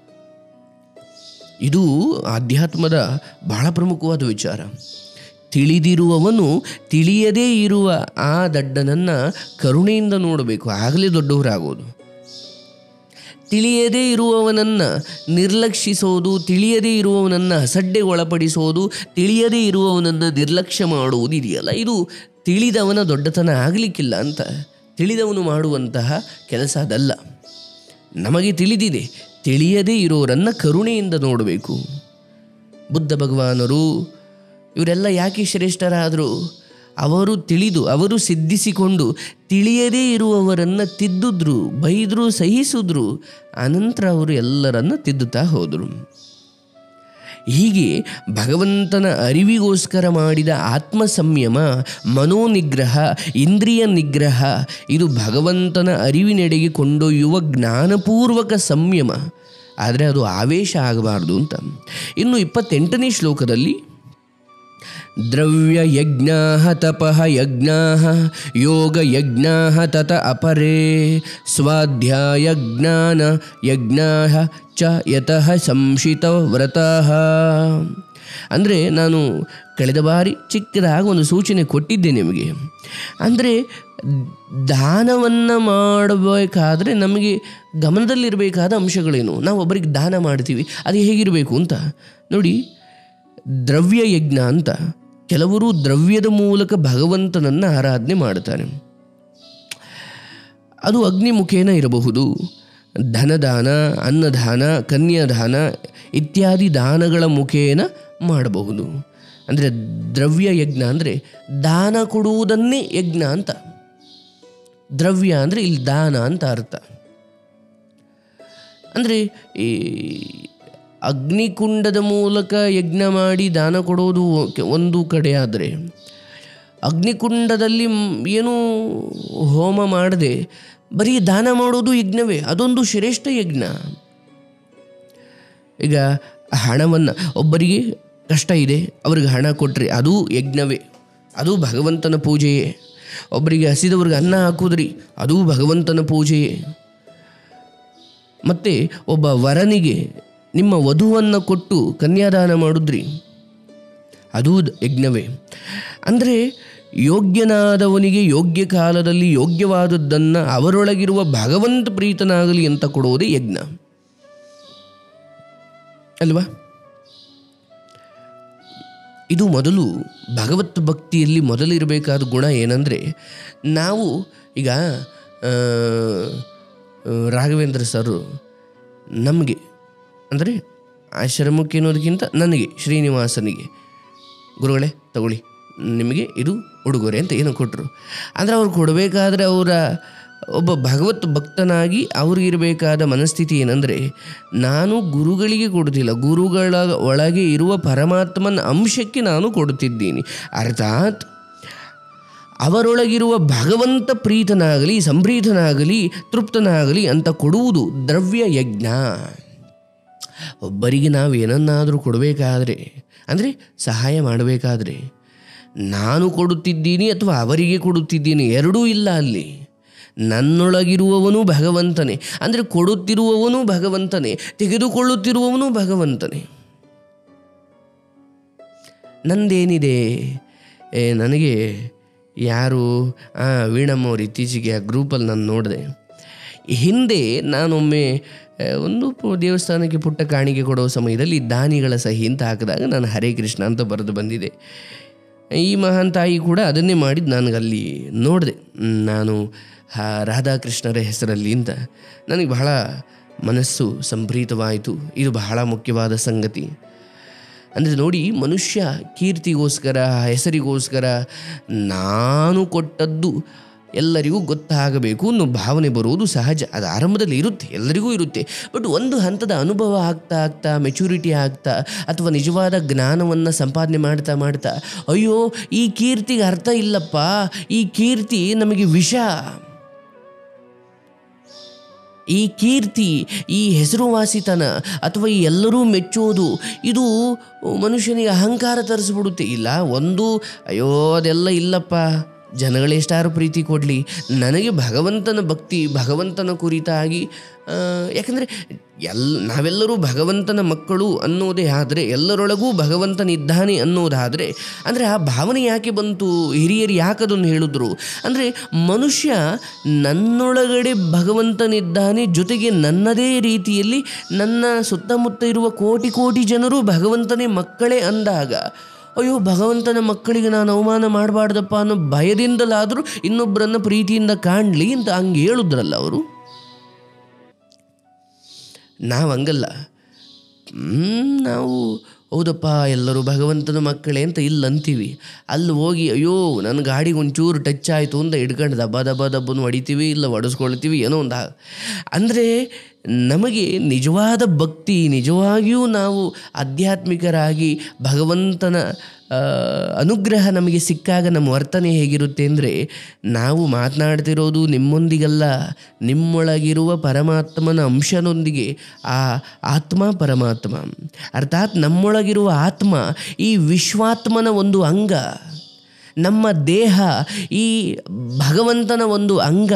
ಇದು ಆಧ್ಯಾತ್ಮದ ಬಹಳ ಪ್ರಮುಖವಾದ ವಿಚಾರ. ತಿಳಿದಿರುವವನು ತಿಳಿಯದೇ ಇರುವ ಆ ದಡ್ಡನನ್ನು ಕರುಣೆಯಿಂದ ನೋಡಬೇಕು, ಆಗಲೇ ದೊಡ್ಡವರಾಗೋದು. ತಿಳಿಯದೇ ಇರುವವನನ್ನು ನಿರ್ಲಕ್ಷಿಸೋದು, ತಿಳಿಯದೇ ಇರುವವನನ್ನು ಅಸಡ್ಡೆಗೆ ಒಳಪಡಿಸೋದು, ತಿಳಿಯದೇ ಇರುವವನನ್ನು ನಿರ್ಲಕ್ಷ್ಯ ಮಾಡುವುದು ಇದೆಯಲ್ಲ, ಇದು ತಿಳಿದವನ ದೊಡ್ಡತನ ಆಗಲಿಕ್ಕಿಲ್ಲ ಅಂತ. ತಿಳಿದವನು ಮಾಡುವಂತಹ ಕೆಲಸ ಅದಲ್ಲ. ನಮಗೆ ತಿಳಿದಿದೆ, ತಿಳಿಯದೇ ಇರೋರನ್ನು ಕರುಣೆಯಿಂದ ನೋಡಬೇಕು. ಬುದ್ಧ ಭಗವಾನರು ಇವರೆಲ್ಲ ಯಾಕೆ ಶ್ರೇಷ್ಠರಾದರು? ಅವರು ತಿಳಿದು, ಅವರು ಸಿದ್ಧಿಸಿಕೊಂಡು ತಿಳಿಯದೇ ಇರುವವರನ್ನು ತಿದ್ದಿದ್ರು, ಬೈದರು, ಸಹಿಸಿದ್ರು. ಆನಂತರ ಅವರು ಎಲ್ಲರನ್ನು ತಿದ್ದುತ್ತಾ ಹೋದರು. ಹೀಗೆ ಭಗವಂತನ ಅರಿವಿಗೋಸ್ಕರ ಮಾಡಿದ ಆತ್ಮ ಸಂಯಮ, ಮನೋನಿಗ್ರಹ, ಇಂದ್ರಿಯ ನಿಗ್ರಹ, ಇದು ಭಗವಂತನ ಅರಿವಿನೆಡೆಗೆ ಕೊಂಡೊಯ್ಯುವ ಜ್ಞಾನಪೂರ್ವಕ ಸಂಯಮ. ಆದರೆ ಅದು ಆವೇಶ ಆಗಬಾರ್ದು ಅಂತ. ಇನ್ನು ಇಪ್ಪತ್ತೆಂಟನೇ ಶ್ಲೋಕದಲ್ಲಿ ದ್ರವ್ಯ ಯಜ್ಞಾ ತಪಃ ಯಜ್ಞಾ ಯೋಗ ಯಜ್ಞಾ ತತ ಅಪರೇ ಸ್ವಾಧ್ಯಾಯ ಜ್ಞಾನ ಯಜ್ಞಾ ಚ ಯತಃ ಸಂಶಿತ ವ್ರತಃ. ಅಂದರೆ ನಾನು ಕಳೆದ ಬಾರಿ ಚಿಕ್ಕದಾಗಿ ಒಂದು ಸೂಚನೆ ಕೊಟ್ಟಿದ್ದೆ ನಿಮಗೆ. ಅಂದರೆ ದಾನವನ್ನು ಮಾಡಬೇಕಾದ್ರೆ ನಮಗೆ ಗಮನದಲ್ಲಿರಬೇಕಾದ ಅಂಶಗಳೇನು? ನಾವು ಒಬ್ಬರಿಗೆ ದಾನ ಮಾಡ್ತೀವಿ, ಅದು ಹೇಗಿರಬೇಕು ಅಂತ ನೋಡಿ. ದ್ರವ್ಯ ಯಜ್ಞ ಅಂತ, ಕೆಲವರು ದ್ರವ್ಯದ ಮೂಲಕ ಭಗವಂತನನ್ನು ಆರಾಧನೆ ಮಾಡ್ತಾರೆ. ಅದು ಅಗ್ನಿ ಮುಖೇನ ಇರಬಹುದು, ಧನದಾನ, ಅನ್ನದಾನ, ಕನ್ಯಾದಾನ ಇತ್ಯಾದಿ ದಾನಗಳ ಮುಖೇನ ಮಾಡಬಹುದು. ಅಂದರೆ ದ್ರವ್ಯ ಯಜ್ಞ ಅಂದರೆ ದಾನ ಕೊಡುವುದನ್ನೇ ಯಜ್ಞ ಅಂತ. ದ್ರವ್ಯ ಅಂದರೆ ಇಲ್ಲಿ ದಾನ ಅಂತ ಅರ್ಥ. ಅಂದರೆ ಈ ಅಗ್ನಿಕುಂಡದ ಮೂಲಕ ಯಜ್ಞ ಮಾಡಿ ದಾನ ಕೊಡೋದು ಒಂದು ಕಡೆ ಆದರೆ, ಅಗ್ನಿಕುಂಡದಲ್ಲಿ ಏನೂ ಹೋಮ ಮಾಡದೆ ಬರೀ ದಾನ ಮಾಡೋದು ಯಜ್ಞವೇ, ಅದೊಂದು ಶ್ರೇಷ್ಠ ಯಜ್ಞ. ಈಗ ಹಣವನ್ನು, ಒಬ್ಬರಿಗೆ ಕಷ್ಟ ಇದೆ ಅವರಿಗೆ ಹಣ ಕೊಟ್ಟರೆ ಅದು ಯಜ್ಞವೇ, ಅದು ಭಗವಂತನ ಪೂಜೆಯೇ. ಒಬ್ಬರಿಗೆ ಹಸಿದವ್ರಿಗೆ ಅನ್ನ ಹಾಕೋದ್ರಿ, ಅದು ಭಗವಂತನ ಪೂಜೆಯೇ. ಮತ್ತು ಒಬ್ಬ ವರನಿಗೆ ನಿಮ್ಮ ವಧುವನ್ನು ಕೊಟ್ಟು ಕನ್ಯಾದಾನ ಮಾಡಿದ್ರಿ, ಅದು ಯಜ್ಞವೇ. ಅಂದರೆ ಯೋಗ್ಯನಾದವನಿಗೆ ಯೋಗ್ಯ ಕಾಲದಲ್ಲಿ ಯೋಗ್ಯವಾದದ್ದನ್ನು ಅವರೊಳಗಿರುವ ಭಗವಂತ ಪ್ರೀತನಾಗಲಿ ಅಂತ ಕೊಡುವುದೇ ಯಜ್ಞ ಅಲ್ವಾ? ಇದು ಮೊದಲು ಭಗವತ್ ಭಕ್ತಿಯಲ್ಲಿ ಮೊದಲಿರಬೇಕಾದ ಗುಣ ಏನಂದರೆ, ನಾವು ಈಗ ರಾಘವೇಂದ್ರ ಸರ್ ನಮಗೆ ಅಂದರೆ ಆಶ್ರಮಕ್ಕೆ ಅನ್ನೋದಕ್ಕಿಂತ ನನಗೆ ಶ್ರೀನಿವಾಸನಿಗೆ ಗುರುಗಳೇ ತಗೊಳ್ಳಿ ನಿಮಗೆ ಇದು ಉಡುಗೊರೆ ಅಂತ ಏನೋ ಕೊಟ್ಟರು. ಅಂದರೆ ಅವ್ರು ಕೊಡಬೇಕಾದ್ರೆ ಅವರ ಒಬ್ಬ ಭಗವತ್ ಭಕ್ತನಾಗಿ ಅವ್ರಿಗಿರಬೇಕಾದ ಮನಸ್ಥಿತಿ ಏನಂದರೆ, ನಾನು ಗುರುಗಳಿಗೆ ಕೊಡುತ್ತಿಲ್ಲ, ಗುರುಗಳ ಒಳಗೆ ಇರುವ ಪರಮಾತ್ಮನ ಅಂಶಕ್ಕೆ ನಾನು ಕೊಡುತ್ತಿದ್ದೀನಿ. ಅರ್ಥಾತ್ ಅವರೊಳಗಿರುವ ಭಗವಂತ ಪ್ರೀತನಾಗಲಿ ಸಂಪ್ರೀತನಾಗಲಿ ತೃಪ್ತನಾಗಲಿ ಅಂತ ಕೊಡುವುದು ದ್ರವ್ಯ ಯಜ್ಞ. ಒಬ್ಬರಿಗೆ ನಾವು ಏನನ್ನಾದರೂ ಕೊಡಬೇಕಾದ್ರೆ ಅಂದರೆ ಸಹಾಯ ಮಾಡಬೇಕಾದ್ರೆ ನಾನು ಕೊಡುತ್ತಿದ್ದೀನಿ ಅಥವಾ ಅವರಿಗೆ ಕೊಡುತ್ತಿದ್ದೀನಿ ಎರಡೂ ಇಲ್ಲ. ಅಲ್ಲಿ ನನ್ನೊಳಗಿರುವವನು ಭಗವಂತನೇ, ಅಂದರೆ ಕೊಡುತ್ತಿರುವವನು ಭಗವಂತನೇ, ತೆಗೆದುಕೊಳ್ಳುತ್ತಿರುವವನು ಭಗವಂತನೇ. ನಂದೇನಿದೆ ಏ ನನಗೆ ಯಾರು ವೀಣಮ್ಮವ್ರು ಇತ್ತೀಚೆಗೆ ಆ ಗ್ರೂಪಲ್ಲಿ ನಾನು ನೋಡಿದೆ. ಹಿಂದೆ ನಾನೊಮ್ಮೆ ಒಂದು ದೇವಸ್ಥಾನಕ್ಕೆ ಪುಟ್ಟ ಕಾಣಿಕೆ ಕೊಡೋ ಸಮಯದಲ್ಲಿ ದಾನಿಗಳ ಸಹಿ ಅಂತ ಹಾಕಿದಾಗ ನಾನು ಹರೇ ಕೃಷ್ಣ ಅಂತ ಬರೆದು ಬಂದಿದೆ. ಈ ಮಹಾನ್ ತಾಯಿ ಕೂಡ ಅದನ್ನೇ ಮಾಡಿದ್ದು ನನಗಲ್ಲಿ ನೋಡಿದೆ. ನಾನು ರಾಧಾಕೃಷ್ಣರ ಹೆಸರಲ್ಲಿ ಅಂತ ನನಗೆ ಬಹಳ ಮನಸ್ಸು ಸಂಪ್ರೀತವಾಯಿತು. ಇದು ಬಹಳ ಮುಖ್ಯವಾದ ಸಂಗತಿ. ಅಂದರೆ ನೋಡಿ, ಮನುಷ್ಯ ಕೀರ್ತಿಗೋಸ್ಕರ ಹೆಸರಿಗೋಸ್ಕರ ನಾನು ಕೊಟ್ಟದ್ದು ಎಲ್ಲರಿಗೂ ಗೊತ್ತಾಗಬೇಕು ಅನ್ನೋ ಭಾವನೆ ಬರುವುದು ಸಹಜ. ಅದು ಆರಂಭದಲ್ಲಿ ಇರುತ್ತೆ, ಎಲ್ಲರಿಗೂ ಇರುತ್ತೆ. ಬಟ್ ಒಂದು ಹಂತದ ಅನುಭವ ಆಗ್ತಾ ಆಗ್ತಾ ಮೆಚುರಿಟಿ ಆಗ್ತಾ ಅಥವಾ ನಿಜವಾದ ಜ್ಞಾನವನ್ನು ಸಂಪಾದನೆ ಮಾಡ್ತಾ ಮಾಡ್ತಾ ಅಯ್ಯೋ ಈ ಕೀರ್ತಿಗೆ ಅರ್ಥ ಇಲ್ಲಪ್ಪ, ಈ ಕೀರ್ತಿ ನಮಗೆ ವಿಷ, ಈ ಕೀರ್ತಿ ಈ ಹೆಸರುವಾಸಿತನ ಅಥವಾ ಈ ಎಲ್ಲರೂ ಮೆಚ್ಚೋದು ಇದು ಮನುಷ್ಯನಿಗೆ ಅಹಂಕಾರ ತರಿಸ್ಬಿಡುತ್ತೆ. ಇಲ್ಲ ಒಂದು ಅಯ್ಯೋ ಅದೆಲ್ಲ ಇಲ್ಲಪ್ಪ, ಜನಗಳೆಷ್ಟಾರು ಪ್ರೀತಿ ಕೊಡಲಿ, ನನಗೆ ಭಗವಂತನ ಭಕ್ತಿ ಭಗವಂತನ ಕುರಿತಾಗಿ, ಯಾಕಂದರೆ ಎಲ್ ನಾವೆಲ್ಲರೂ ಭಗವಂತನ ಮಕ್ಕಳು ಅನ್ನೋದೇ ಆದರೆ, ಎಲ್ಲರೊಳಗೂ ಭಗವಂತನಿದ್ದಾನೆ ಅನ್ನೋದಾದರೆ, ಅಂದರೆ ಆ ಭಾವನೆ ಯಾಕೆ ಬಂತು? ಹಿರಿಯರು ಯಾಕದನ್ನು ಹೇಳಿದ್ರು ಅಂದರೆ, ಮನುಷ್ಯ ನನ್ನೊಳಗಡೆ ಭಗವಂತನಿದ್ದಾನೆ, ಜೊತೆಗೆ ನನ್ನದೇ ರೀತಿಯಲ್ಲಿ ನನ್ನ ಸುತ್ತಮುತ್ತ ಇರುವ ಕೋಟಿ ಕೋಟಿ ಜನರು ಭಗವಂತನೇ ಮಕ್ಕಳೇ ಅಂದಾಗ, ಅಯ್ಯೋ ಭಗವಂತನ ಮಕ್ಕಳಿಗೆ ನಾನು ಅವಮಾನ ಮಾಡಬಾರ್ದಪ್ಪ ಅನ್ನೋ ಭಯದಿಂದಲಾದರೂ ಇನ್ನೊಬ್ಬರನ್ನು ಪ್ರೀತಿಯಿಂದ ಕಾಣಲಿ ಅಂತ ಹಂಗೆ ಹೇಳಿದ್ರಲ್ಲ ಅವರು. ನಾವು ಹಂಗಲ್ಲ, ನಾವು ಹೌದಪ್ಪ ಎಲ್ಲರೂ ಭಗವಂತನ ಮಕ್ಕಳೇ ಅಂತ ಇಲ್ಲಿ ಅಂತೀವಿ. ಅಲ್ಲಿ ಹೋಗಿ ಅಯ್ಯೋ ನನ್ನ ಗಾಡಿಗೆ ಒಂಚೂರು ಟಚ್ ಆಯಿತು ಅಂತ ಹಿಡ್ಕೊಂಡು ದಬ್ಬ ದಬ್ಬ ದಬ್ಬನು ಹೊಡಿತೀವಿ, ಇಲ್ಲ ಹೊಡೆಸ್ಕೊಳ್ತೀವಿ, ಏನೋ ಒಂದು. ಅಂದರೆ ನಮಗೆ ನಿಜವಾದ ಭಕ್ತಿ, ನಿಜವಾಗಿಯೂ ನಾವು ಆಧ್ಯಾತ್ಮಿಕರಾಗಿ ಭಗವಂತನ ಅನುಗ್ರಹ ನಮಗೆ ಸಿಕ್ಕಾಗ ನಮ್ಮ ವರ್ತನೆ ಹೇಗಿರುತ್ತೆ ಅಂದರೆ, ನಾವು ಮಾತನಾಡ್ತಿರೋದು ನಿಮ್ಮೊಂದಿಗಲ್ಲ, ನಿಮ್ಮೊಳಗಿರುವ ಪರಮಾತ್ಮನ ಅಂಶನೊಂದಿಗೆ. ಆ ಆತ್ಮ ಪರಮಾತ್ಮ, ಅರ್ಥಾತ್ ನಮ್ಮೊಳಗಿರುವ ಆತ್ಮ ಈ ವಿಶ್ವಾತ್ಮನ ಒಂದು ಅಂಗ, ನಮ್ಮ ದೇಹ ಈ ಭಗವಂತನ ಒಂದು ಅಂಗ,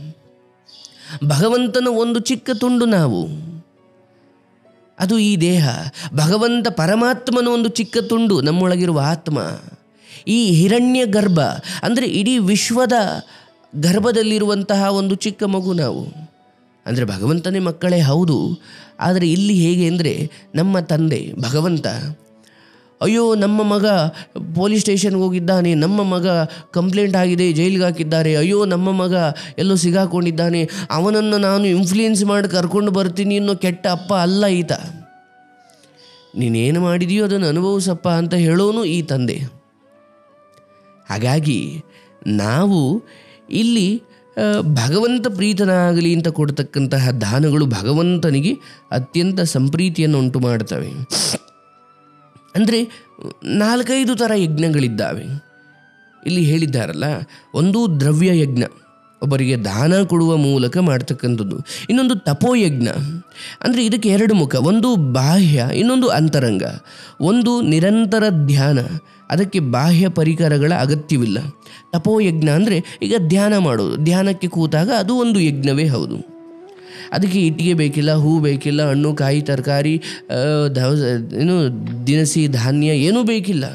ಭಗವಂತನ ಒಂದು ಚಿಕ್ಕ ತುಂಡು ನಾವು, ಅದು ಈ ದೇಹ. ಭಗವಂತ ಪರಮಾತ್ಮನ ಒಂದು ಚಿಕ್ಕ ತುಂಡು ನಮ್ಮೊಳಗಿರುವ ಆತ್ಮ. ಈ ಹಿರಣ್ಯ ಗರ್ಭ ಅಂದರೆ ಇಡೀ ವಿಶ್ವದ ಗರ್ಭದಲ್ಲಿರುವಂತಹ ಒಂದು ಚಿಕ್ಕ ಮಗು ನಾವು. ಅಂದರೆ ಭಗವಂತನೇ ಮಕ್ಕಳೇ ಹೌದು. ಆದರೆ ಇಲ್ಲಿ ಹೇಗೆ ಅಂದರೆ, ನಮ್ಮ ತಂದೆ ಭಗವಂತ ಅಯ್ಯೋ ನಮ್ಮ ಮಗ ಪೊಲೀಸ್ ಸ್ಟೇಷನ್ಗೆ ಹೋಗಿದ್ದಾನೆ, ನಮ್ಮ ಮಗ ಕಂಪ್ಲೇಂಟ್ ಆಗಿದೆ ಜೈಲಿಗೆ ಹಾಕಿದ್ದಾರೆ, ಅಯ್ಯೋ ನಮ್ಮ ಮಗ ಎಲ್ಲೋ ಸಿಗಾಕೊಂಡಿದ್ದಾನೆ, ಅವನನ್ನು ನಾನು ಇನ್ಫ್ಲೂಯೆನ್ಸ್ ಮಾಡಿ ಕರ್ಕೊಂಡು ಬರ್ತೀನಿ ಅನ್ನೋ ಕೆಟ್ಟ ಅಪ್ಪ ಅಲ್ಲ ಈತ. ನೀನೇನು ಮಾಡಿದೆಯೋ ಅದನ್ನು ಅನುಭವಿಸಪ್ಪ ಅಂತ ಹೇಳೋನು ಈ ತಂದೆ. ಹಾಗಾಗಿ ನಾವು ಇಲ್ಲಿ ಭಗವಂತ ಪ್ರೀತನಾಗಲಿ ಅಂತ ಕೊಡ್ತಕ್ಕಂತಹ ದಾನಗಳು ಭಗವಂತನಿಗೆ ಅತ್ಯಂತ ಸಂಪ್ರೀತಿಯನ್ನು ಉಂಟು ಮಾಡ್ತವೆ. ಅಂದರೆ ನಾಲ್ಕೈದು ಥರ ಯಜ್ಞಗಳಿದ್ದಾವೆ ಇಲ್ಲಿ ಹೇಳಿದ್ದಾರಲ್ಲ. ಒಂದು ದ್ರವ್ಯ ಯಜ್ಞ, ಒಬ್ಬರಿಗೆ ದಾನ ಕೊಡುವ ಮೂಲಕ ಮಾಡ್ತಕ್ಕಂಥದ್ದು. ಇನ್ನೊಂದು ತಪೋಯಜ್ಞ, ಅಂದರೆ ಇದಕ್ಕೆ ಎರಡು ಮುಖ, ಒಂದು ಬಾಹ್ಯ ಇನ್ನೊಂದು ಅಂತರಂಗ. ಒಂದು ನಿರಂತರ ಧ್ಯಾನ, ಅದಕ್ಕೆ ಬಾಹ್ಯ ಪರಿಕರಗಳ ಅಗತ್ಯವಿಲ್ಲ. ತಪೋಯಜ್ಞ ಅಂದರೆ ಈಗ ಧ್ಯಾನ ಮಾಡೋದು, ಧ್ಯಾನಕ್ಕೆ ಕೂತಾಗ ಅದು ಒಂದು ಯಜ್ಞವೇ ಹೌದು. ಅದಕ್ಕೆ ಇಟ್ಟಿಗೆ ಬೇಕಿಲ್ಲ, ಹೂ ಬೇಕಿಲ್ಲ, ಹಣ್ಣು ಕಾಯಿ ತರಕಾರಿ ದವಸ ಏನು ದಿನಸಿ ಧಾನ್ಯ ಏನೂ ಬೇಕಿಲ್ಲ.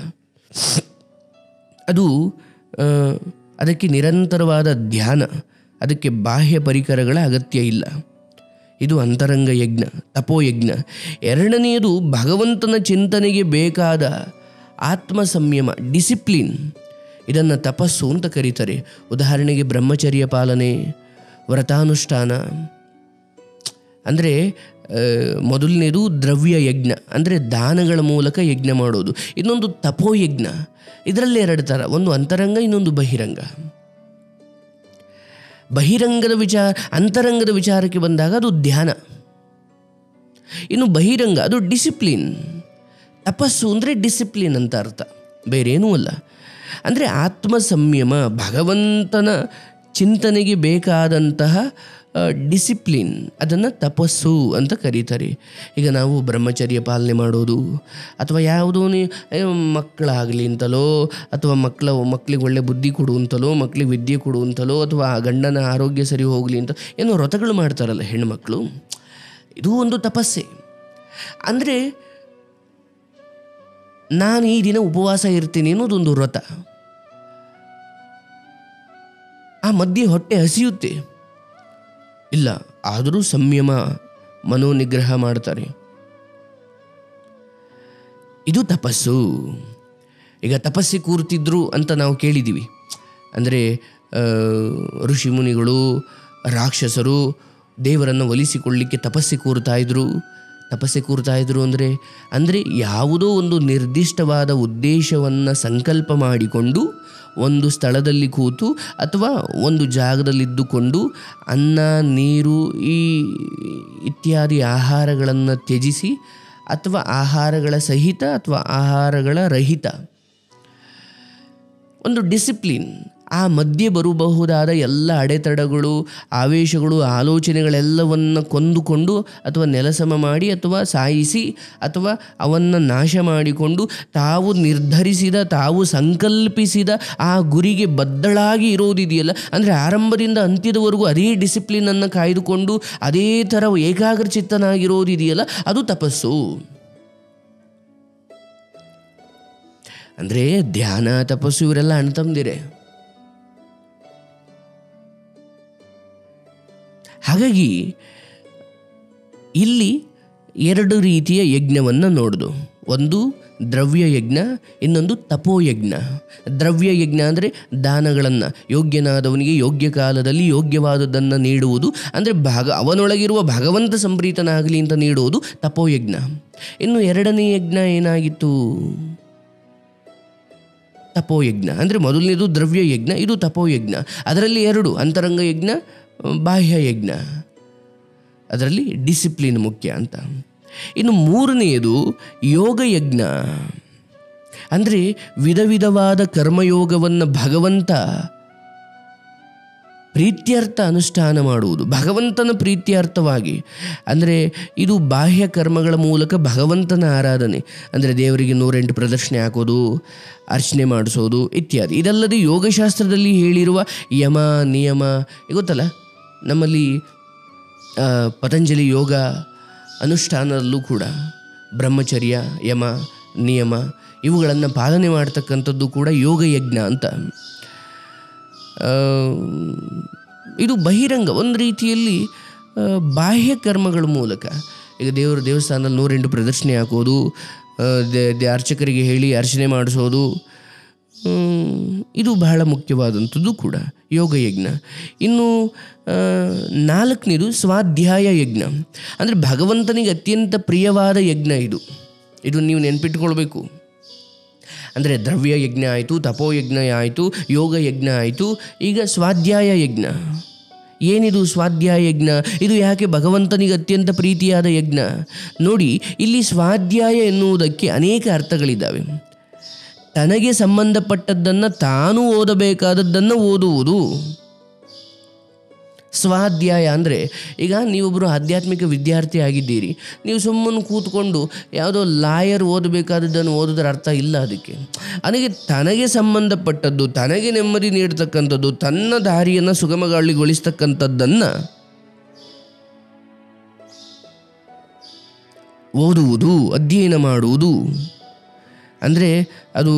ಅದು ಅದಕ್ಕೆ ನಿರಂತರವಾದ ಧ್ಯಾನ, ಅದಕ್ಕೆ ಬಾಹ್ಯ ಪರಿಕರಗಳ ಅಗತ್ಯ ಇಲ್ಲ. ಇದು ಅಂತರಂಗ ಯಜ್ಞ, ತಪೋಯಜ್ಞ. ಎರಡನೆಯದು ಭಗವಂತನ ಚಿಂತನೆಗೆ ಬೇಕಾದ ಆತ್ಮ ಸಂಯಮ, ಡಿಸಿಪ್ಲಿನ್. ಇದನ್ನು ತಪಸ್ಸು ಅಂತ ಕರೀತಾರೆ. ಉದಾಹರಣೆಗೆ ಬ್ರಹ್ಮಚರ್ಯ ಪಾಲನೆ, ವ್ರತಾನುಷ್ಠಾನ. ಅಂದರೆ ಮೊದಲನೇದು ದ್ರವ್ಯ ಯಜ್ಞ, ಅಂದರೆ ದಾನಗಳ ಮೂಲಕ ಯಜ್ಞ ಮಾಡೋದು. ಇನ್ನೊಂದು ತಪೋಯಜ್ಞ. ಇದರಲ್ಲಿ ಎರಡು ಥರ, ಒಂದು ಅಂತರಂಗ, ಇನ್ನೊಂದು ಬಹಿರಂಗ. ಬಹಿರಂಗದ ವಿಚಾರ ಅಂತರಂಗದ ವಿಚಾರಕ್ಕೆ ಬಂದಾಗ ಅದು ಧ್ಯಾನ. ಇನ್ನು ಬಹಿರಂಗ ಅದು ಡಿಸಿಪ್ಲಿನ್. ತಪಸ್ಸು ಅಂದರೆ ಡಿಸಿಪ್ಲಿನ್ ಅಂತ ಅರ್ಥ, ಬೇರೇನೂ ಅಲ್ಲ. ಅಂದರೆ ಆತ್ಮ ಸಂಯಮ, ಭಗವಂತನ ಚಿಂತನೆಗೆ ಬೇಕಾದಂತಹ ಡಿಸಿಪ್ಲಿನ್, ಅದನ್ನು ತಪಸ್ಸು ಅಂತ ಕರೀತಾರೆ. ಈಗ ನಾವು ಬ್ರಹ್ಮಚರ್ಯ ಪಾಲನೆ ಮಾಡೋದು, ಅಥವಾ ಯಾವುದೋ ಮಕ್ಕಳಾಗಲಿ ಅಂತಲೋ, ಅಥವಾ ಮಕ್ಕಳ ಮಕ್ಕಳಿಗೆ ಒಳ್ಳೆ ಬುದ್ಧಿ ಕೊಡು ಅಂತಲೋ, ಮಕ್ಕಳಿಗೆ ವಿದ್ಯೆ ಕೊಡು ಅಂತಲೋ, ಅಥವಾ ಗಂಡನ ಆರೋಗ್ಯ ಸರಿ ಹೋಗಲಿ ಅಂತ ಏನೋ ವ್ರತಗಳು ಮಾಡ್ತಾರಲ್ಲ ಹೆಣ್ಣುಮಕ್ಕಳು, ಇದು ಒಂದು ತಪಸ್ಸೆ. ಅಂದರೆ ನಾನು ಈ ದಿನ ಉಪವಾಸ ಇರ್ತೀನಿ ಅನ್ನೋದೊಂದು ವ್ರತ. ಆ ಮಧ್ಯೆ ಹೊಟ್ಟೆ ಹಸಿಯುತ್ತೆ, ಇಲ್ಲ ಆದರೂ ಸಂಯಮ, ಮನೋನಿಗ್ರಹ ಮಾಡ್ತಾರೆ, ಇದು ತಪಸ್ಸು. ಈಗ ತಪಸ್ಸಿ ಕೂರ್ತಿದ್ರು ಅಂತ ನಾವು ಕೇಳಿದ್ದೀವಿ. ಅಂದರೆ ಋಷಿ ಮುನಿಗಳು, ರಾಕ್ಷಸರು ದೇವರನ್ನು ಒಲಿಸಿಕೊಳ್ಳಲಿಕ್ಕೆ ತಪಸ್ಸಿ ಕೂರ್ತಾ ಇದ್ರು. ತಪಸ್ಸೆ ಕೂರ್ತಾ ಇದ್ರು ಅಂದರೆ ಅಂದರೆ ಯಾವುದೋ ಒಂದು ನಿರ್ದಿಷ್ಟವಾದ ಉದ್ದೇಶವನ್ನು ಸಂಕಲ್ಪ ಮಾಡಿಕೊಂಡು ಒಂದು ಸ್ಥಳದಲ್ಲಿ ಕೂತು ಅಥವಾ ಒಂದು ಜಾಗದಲ್ಲಿದ್ದುಕೊಂಡು ಅನ್ನ, ನೀರು ಈ ಇತ್ಯಾದಿ ಆಹಾರಗಳನ್ನು ತ್ಯಜಿಸಿ, ಅಥವಾ ಆಹಾರಗಳ ಸಹಿತ ಅಥವಾ ಆಹಾರಗಳ ರಹಿತ ಒಂದು ಡಿಸಿಪ್ಲಿನ್, ಆ ಮಧ್ಯೆ ಬರಬಹುದಾದ ಎಲ್ಲ ಅಡೆತಡೆಗಳು, ಆವೇಶಗಳು, ಆಲೋಚನೆಗಳೆಲ್ಲವನ್ನು ಕೊಂದುಕೊಂಡು ಅಥವಾ ನೆಲಸಮ ಮಾಡಿ ಅಥವಾ ಸಾಯಿಸಿ ಅಥವಾ ಅವನ್ನು ನಾಶ ಮಾಡಿಕೊಂಡು ತಾವು ನಿರ್ಧರಿಸಿದ, ತಾವು ಸಂಕಲ್ಪಿಸಿದ ಆ ಗುರಿಗೆ ಬದ್ಧಳಾಗಿ ಇರೋದಿದೆಯಲ್ಲ, ಅಂದರೆ ಆರಂಭದಿಂದ ಅಂತ್ಯದವರೆಗೂ ಅದೇ ಡಿಸಿಪ್ಲಿನನ್ನು ಕಾಯ್ದುಕೊಂಡು ಅದೇ ಥರ ಏಕಾಗ್ರಚಿತ್ತನಾಗಿರೋದಿದೆಯಲ್ಲ, ಅದು ತಪಸ್ಸು. ಅಂದರೆ ಧ್ಯಾನ, ತಪಸ್ಸು ಇವರೆಲ್ಲ ಅಣ್ತಂದಿರೆ. ಹಾಗಾಗಿ ಇಲ್ಲಿ ಎರಡು ರೀತಿಯ ಯಜ್ಞವನ್ನು ನೋಡೋದು. ಒಂದು ದ್ರವ್ಯ ಯಜ್ಞ, ಇನ್ನೊಂದು ತಪೋಯಜ್ಞ. ದ್ರವ್ಯ ಯಜ್ಞ ಅಂದರೆ ದಾನಗಳನ್ನು, ಯೋಗ್ಯನಾದವನಿಗೆ ಯೋಗ್ಯ ಕಾಲದಲ್ಲಿ ಯೋಗ್ಯವಾದದ್ದನ್ನು ನೀಡುವುದು, ಅಂದರೆ ಭಾಗ ಅವನೊಳಗಿರುವ ಭಗವಂತ ಸಂಪ್ರೀತನಾಗಲಿ ಅಂತ ನೀಡುವುದು ತಪೋಯಜ್ಞ. ಇನ್ನು ಎರಡನೇ ಯಜ್ಞ ಏನಾಗಿತ್ತು? ತಪೋಯಜ್ಞ. ಅಂದರೆ ಮೊದಲನೇದು ದ್ರವ್ಯ ಯಜ್ಞ, ಇದು ತಪೋಯಜ್ಞ. ಅದರಲ್ಲಿ ಎರಡು, ಅಂತರಂಗ ಯಜ್ಞ, ಬಾಹ್ಯ ಯಜ್ಞ. ಅದರಲ್ಲಿ ಡಿಸಿಪ್ಲಿನ್ ಮುಖ್ಯ ಅಂತ. ಇನ್ನು ಮೂರನೆಯದು ಯೋಗಯಜ್ಞ. ಅಂದರೆ ವಿಧ ವಿಧವಾದ ಕರ್ಮಯೋಗವನ್ನು ಭಗವಂತ ಪ್ರೀತ್ಯರ್ಥ ಅನುಷ್ಠಾನ ಮಾಡುವುದು, ಭಗವಂತನ ಪ್ರೀತ್ಯರ್ಥವಾಗಿ. ಅಂದರೆ ಇದು ಬಾಹ್ಯ ಕರ್ಮಗಳ ಮೂಲಕ ಭಗವಂತನ ಆರಾಧನೆ, ಅಂದರೆ ದೇವರಿಗೆ ನೂರೆಂಟು ಪ್ರದಕ್ಷಿಣೆ ಹಾಕೋದು, ಅರ್ಚನೆ ಮಾಡಿಸೋದು ಇತ್ಯಾದಿ. ಇದಲ್ಲದೆ ಯೋಗಶಾಸ್ತ್ರದಲ್ಲಿ ಹೇಳಿರುವ ಯಮ ನಿಯಮ ಗೊತ್ತಲ್ಲ, ನಮ್ಮಲ್ಲಿ ಪತಂಜಲಿ ಯೋಗ ಅನುಷ್ಠಾನದಲ್ಲೂ ಕೂಡ ಬ್ರಹ್ಮಚರ್ಯ, ಯಮ, ನಿಯಮ ಇವುಗಳನ್ನು ಪಾಲನೆ ಮಾಡ್ತಕ್ಕಂಥದ್ದು ಕೂಡ ಯೋಗಯಜ್ಞ ಅಂತ. ಇದು ಬಹಿರಂಗ, ಒಂದು ರೀತಿಯಲ್ಲಿ ಬಾಹ್ಯ ಕರ್ಮಗಳ ಮೂಲಕ. ಈಗ ದೇವರ ದೇವಸ್ಥಾನದಲ್ಲಿ ನೂರೆಂಟು ಪ್ರದಕ್ಷಿಣೆ ಹಾಕೋದು, ದೇ ಅರ್ಚಕರಿಗೆ ಹೇಳಿ ಅರ್ಚನೆ ಮಾಡಿಸೋದು, ಇದು ಬಹಳ ಮುಖ್ಯವಾದಂಥದ್ದು ಕೂಡ ಯೋಗಯಜ್ಞ. ಇನ್ನು ನಾಲ್ಕನೇದು ಸ್ವಾಧ್ಯಾಯ ಯಜ್ಞ. ಅಂದರೆ ಭಗವಂತನಿಗೆ ಅತ್ಯಂತ ಪ್ರಿಯವಾದ ಯಜ್ಞ ಇದು. ಇದು ನೀವು ನೆನ್ಪಿಟ್ಕೊಳ್ಬೇಕು. ಅಂದರೆ ದ್ರವ್ಯ ಯಜ್ಞ ಆಯಿತು, ತಪೋಯಜ್ಞ ಆಯಿತು, ಯೋಗ ಯಜ್ಞ ಆಯಿತು, ಈಗ ಸ್ವಾಧ್ಯಾಯ ಯಜ್ಞ. ಏನಿದು ಸ್ವಾಧ್ಯಾಯ ಯಜ್ಞ? ಇದು ಯಾಕೆ ಭಗವಂತನಿಗೆ ಅತ್ಯಂತ ಪ್ರೀತಿಯಾದ ಯಜ್ಞ? ನೋಡಿ, ಇಲ್ಲಿ ಸ್ವಾಧ್ಯಾಯ ಎನ್ನುವುದಕ್ಕೆ ಅನೇಕ ಅರ್ಥಗಳಿದ್ದಾವೆ. ತನಗೆ ಸಂಬಂಧಪಟ್ಟದ್ದನ್ನು ತಾನು ಓದಬೇಕಾದದ್ದನ್ನು ಓದುವುದು ಸ್ವಾಧ್ಯಾಯ. ಅಂದರೆ ಈಗ ನೀವೊಬ್ಬರು ಆಧ್ಯಾತ್ಮಿಕ ವಿದ್ಯಾರ್ಥಿ ಆಗಿದ್ದೀರಿ, ನೀವು ಸುಮ್ಮನೆ ಕೂತ್ಕೊಂಡು ಯಾವುದೋ ಲಾಯರ್ ಓದಬೇಕಾದದ್ದನ್ನು ಓದೋದ್ರ ಅರ್ಥ ಇಲ್ಲ. ಅದಕ್ಕೆ ನನಗೆ ತನಗೆ ಸಂಬಂಧಪಟ್ಟದ್ದು, ತನಗೆ ನೆಮ್ಮದಿ ನೀಡ್ತಕ್ಕಂಥದ್ದು, ತನ್ನ ದಾರಿಯನ್ನು ಸುಗಮಗೊಳಿಸ್ತಕ್ಕಂಥದ್ದನ್ನು ಓದುವುದು, ಅಧ್ಯಯನ ಮಾಡುವುದು. ಅಂದರೆ ಅದು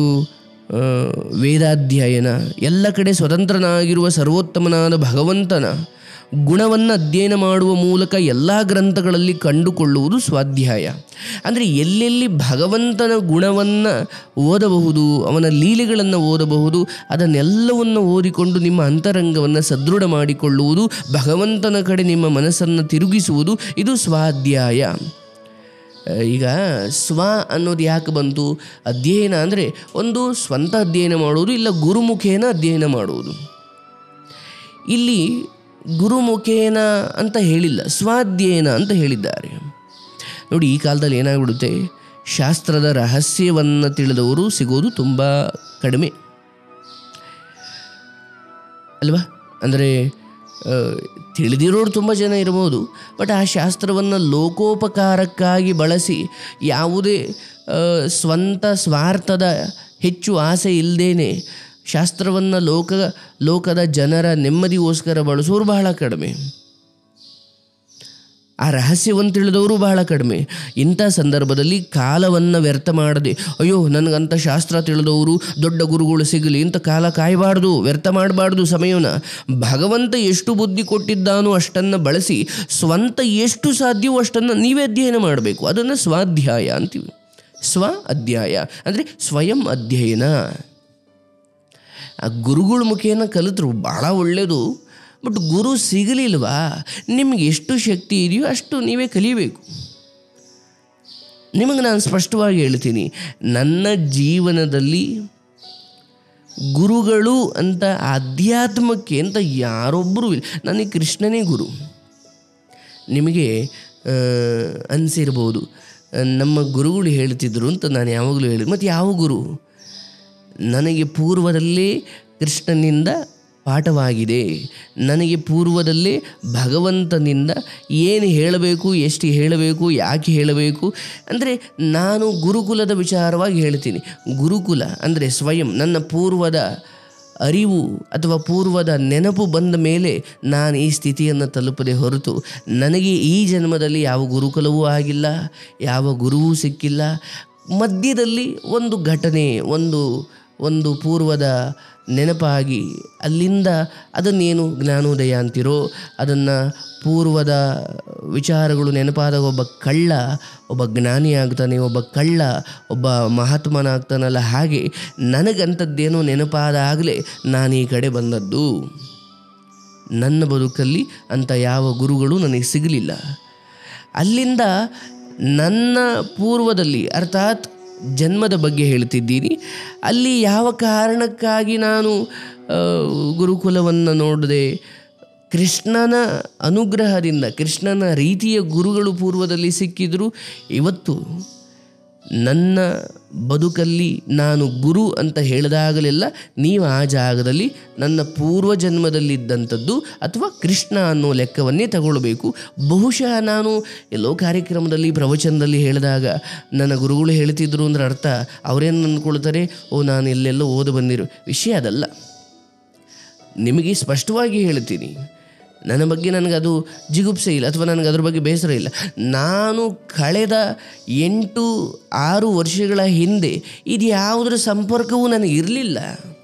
ವೇದಾಧ್ಯಯನ, ಎಲ್ಲ ಕಡೆ ಸ್ವತಂತ್ರನಾಗಿರುವ ಸರ್ವೋತ್ತಮನಾದ ಭಗವಂತನ ಗುಣವನ್ನು ಅಧ್ಯಯನ ಮಾಡುವ ಮೂಲಕ ಎಲ್ಲ ಗ್ರಂಥಗಳಲ್ಲಿ ಕಂಡುಕೊಳ್ಳುವುದು ಸ್ವಾಧ್ಯಾಯ. ಅಂದರೆ ಎಲ್ಲೆಲ್ಲಿ ಭಗವಂತನ ಗುಣವನ್ನು ಓದಬಹುದು, ಅವನ ಲೀಲೆಗಳನ್ನು ಓದಬಹುದು, ಅದನ್ನೆಲ್ಲವನ್ನು ಓದಿಕೊಂಡು ನಿಮ್ಮ ಅಂತರಂಗವನ್ನು ಸದೃಢ ಮಾಡಿಕೊಳ್ಳುವುದು, ಭಗವಂತನ ಕಡೆ ನಿಮ್ಮ ಮನಸ್ಸನ್ನು ತಿರುಗಿಸುವುದು, ಇದು ಸ್ವಾಧ್ಯಾಯ. ಈಗ ಸ್ವ ಅನ್ನೋದು ಯಾಕೆ ಬಂತು? ಅಧ್ಯಯನ ಅಂದರೆ ಒಂದು ಸ್ವಂತ ಅಧ್ಯಯನ ಮಾಡುವುದು, ಇಲ್ಲ ಗುರುಮುಖೇನ ಅಧ್ಯಯನ ಮಾಡುವುದು. ಇಲ್ಲಿ ಗುರುಮುಖೇನ ಅಂತ ಹೇಳಿಲ್ಲ, ಸ್ವಾಧ್ಯಯನ ಅಂತ ಹೇಳಿದ್ದಾರೆ. ನೋಡಿ, ಈ ಕಾಲದಲ್ಲಿ ಏನಾಗ್ಬಿಡುತ್ತೆ, ಶಾಸ್ತ್ರದ ರಹಸ್ಯವನ್ನು ತಿಳಿದವರು ಸಿಗೋದು ತುಂಬ ಕಡಿಮೆ ಅಲ್ವಾ? ಅಂದರೆ ತಿಳಿದಿರೋರು ತುಂಬ ಜನ ಇರ್ಬೋದು, ಬಟ್ ಆ ಶಾಸ್ತ್ರವನ್ನು ಲೋಕೋಪಕಾರಕ್ಕಾಗಿ ಬಳಸಿ ಯಾವುದೇ ಸ್ವಂತ ಸ್ವಾರ್ಥದ ಹೆಚ್ಚು ಆಸೆ ಇಲ್ಲದೇನೆ ಶಾಸ್ತ್ರವನ್ನು ಲೋಕ ಲೋಕದ ಜನರ ನೆಮ್ಮದಿಗೋಸ್ಕರ ಬಳಸೋರು ಬಹಳ ಕಡಿಮೆ, ಆ ರಹಸ್ಯವನ್ನು ತಿಳಿದವರು ಬಹಳ ಕಡಿಮೆ. ಇಂಥ ಸಂದರ್ಭದಲ್ಲಿ ಕಾಲವನ್ನು ವ್ಯರ್ಥ ಮಾಡದೆ, ಅಯ್ಯೋ ನನಗಂಥ ಶಾಸ್ತ್ರ ತಿಳಿದವರು ದೊಡ್ಡ ಗುರುಗಳು ಸಿಗಲಿ ಅಂತ ಕಾಲ ಕಾಯಬಾರ್ದು, ವ್ಯರ್ಥ ಮಾಡಬಾರ್ದು ಸಮಯವನ್ನು. ಭಗವಂತ ಎಷ್ಟು ಬುದ್ಧಿ ಕೊಟ್ಟಿದ್ದಾನೋ ಅಷ್ಟನ್ನು ಬಳಸಿ ಸ್ವಂತ ಎಷ್ಟು ಸಾಧ್ಯವೋ ಅಷ್ಟನ್ನು ನೀವೇ ಅಧ್ಯಯನ ಮಾಡಬೇಕು. ಅದನ್ನು ಸ್ವಾಧ್ಯಾಯ ಅಂತೀವಿ. ಸ್ವ ಅಧ್ಯಾಯ ಅಂದರೆ ಸ್ವಯಂ ಅಧ್ಯಯನ. ಆ ಗುರುಗಳ ಮುಖೇನ ಕಲಿತರು ಭಾಳ ಒಳ್ಳೆಯದು, ಬಟ್ ಗುರು ಸಿಗಲಿಲ್ವಾ, ನಿಮಗೆ ಎಷ್ಟು ಶಕ್ತಿ ಇದೆಯೋ ಅಷ್ಟು ನೀವೇ ಕಲಿಬೇಕು. ನಿಮಗೆ ನಾನು ಸ್ಪಷ್ಟವಾಗಿ ಹೇಳ್ತೀನಿ, ನನ್ನ ಜೀವನದಲ್ಲಿ ಗುರುಗಳು ಅಂತ ಆಧ್ಯಾತ್ಮಕ್ಕೆ ಅಂತ ಯಾರೊಬ್ಬರೂ ಇಲ್ಲ. ನನಗೆ ಕೃಷ್ಣನೇ ಗುರು. ನಿಮಗೆ ಅನಿಸಿರ್ಬೋದು, ನಮ್ಮ ಗುರುಗಳು ಹೇಳ್ತಿದ್ರು ಅಂತ ನಾನು ಯಾವಾಗಲೂ ಹೇಳಿ, ಮತ್ತು ಯಾವ ಗುರು? ನನಗೆ ಪೂರ್ವದಲ್ಲೇ ಕೃಷ್ಣನಿಂದ ಪಾಠವಾಗಿದೆ, ನನಗೆ ಪೂರ್ವದಲ್ಲೇ ಭಗವಂತನಿಂದ ಏನು ಹೇಳಬೇಕು, ಎಷ್ಟು ಹೇಳಬೇಕು, ಯಾಕೆ ಹೇಳಬೇಕು. ಅಂದರೆ ನಾನು ಗುರುಕುಲದ ವಿಚಾರವಾಗಿ ಹೇಳ್ತೀನಿ. ಗುರುಕುಲ ಅಂದರೆ ಸ್ವಯಂ ನನ್ನ ಪೂರ್ವದ ಅರಿವು ಅಥವಾ ಪೂರ್ವದ ನೆನಪು ಬಂದ ಮೇಲೆ ನಾನು ಈ ಸ್ಥಿತಿಯನ್ನು ತಲುಪದೆ ಹೊರತು ನನಗೆ ಈ ಜನ್ಮದಲ್ಲಿ ಯಾವ ಗುರುಕುಲವೂ ಆಗಿಲ್ಲ, ಯಾವ ಗುರುವೂ ಸಿಕ್ಕಿಲ್ಲ. ಮಧ್ಯದಲ್ಲಿ ಒಂದು ಘಟನೆ, ಒಂದು ಒಂದು ಪೂರ್ವದ ನೆನಪಾಗಿ ಅಲ್ಲಿಂದ ಅದನ್ನೇನು ಜ್ಞಾನೋದಯ ಅಂತಿರೋ, ಅದನ್ನು ಪೂರ್ವದ ವಿಚಾರಗಳು ನೆನಪಾದಾಗ ಒಬ್ಬ ಕಳ್ಳ ಒಬ್ಬ ಜ್ಞಾನಿ ಆಗ್ತಾನೆ, ಒಬ್ಬ ಕಳ್ಳ ಒಬ್ಬ ಮಹಾತ್ಮನಾಗ್ತಾನಲ್ಲ, ಹಾಗೆ ನನಗಂಥದ್ದೇನೋ ನೆನಪಾದಾಗಲೇ ನಾನು ಈ ಕಡೆ ಬಂದದ್ದು. ನನ್ನ ಬದುಕಲ್ಲಿ ಅಂಥ ಯಾವ ಗುರುಗಳು ನನಗೆ ಸಿಗಲಿಲ್ಲ. ಅಲ್ಲಿಂದ ನನ್ನ ಪೂರ್ವದಲ್ಲಿ ಅರ್ಥಾತ್ ಜನ್ಮದ ಬಗ್ಗೆ ಹೇಳ್ತಿದ್ದೀನಿ, ಅಲ್ಲಿ ಯಾವ ಕಾರಣಕ್ಕಾಗಿ ನಾನು ಗುರುಕುಲವನ್ನು ನೋಡಿದೆ, ಕೃಷ್ಣನ ಅನುಗ್ರಹದಿಂದ ಕೃಷ್ಣನ ರೀತಿಯ ಗುರುಗಳು ಪೂರ್ವದಲ್ಲಿ ಸಿಕ್ಕಿದ್ರು. ಇವತ್ತು ನನ್ನ ಬದುಕಲ್ಲಿ ನಾನು ಗುರು ಅಂತ ಹೇಳಿದಾಗಲೆಲ್ಲ ನೀವು ಆ ಜಾಗದಲ್ಲಿ ನನ್ನ ಪೂರ್ವ ಜನ್ಮದಲ್ಲಿದ್ದಂಥದ್ದು ಅಥವಾ ಕೃಷ್ಣ ಅನ್ನೋ ಲೆಕ್ಕವನ್ನೇ ತಗೊಳ್ಬೇಕು. ಬಹುಶಃ ನಾನು ಎಲ್ಲೋ ಕಾರ್ಯಕ್ರಮದಲ್ಲಿ ಪ್ರವಚನದಲ್ಲಿ ಹೇಳಿದಾಗ ನನ್ನ ಗುರುಗಳು ಹೇಳ್ತಿದ್ರು ಅಂದ್ರೆ ಅರ್ಥ ಅವರೇನು ಅಂದ್ಕೊಳ್ತಾರೆ, ಓ ನಾನು ಎಲ್ಲೆಲ್ಲೋ ಓದಿ ಬಂದಿರೋ ವಿಷಯ ಅದಲ್ಲ. ನಿಮಗೆ ಸ್ಪಷ್ಟವಾಗಿ ಹೇಳ್ತೀನಿ, ನನ್ನ ಬಗ್ಗೆ ನನಗದು ಜಿಗುಪ್ಸೆ ಇಲ್ಲ ಅಥವಾ ನನಗೆ ಅದ್ರ ಬಗ್ಗೆ ಬೇಸರ ಇಲ್ಲ. ನಾನು ಕಳೆದ ಎಂಟು ಆರು ವರ್ಷಗಳ ಹಿಂದೆ ಇದು ಯಾವುದರ ಸಂಪರ್ಕವೂ ನನಗೆ ಇರಲಿಲ್ಲ.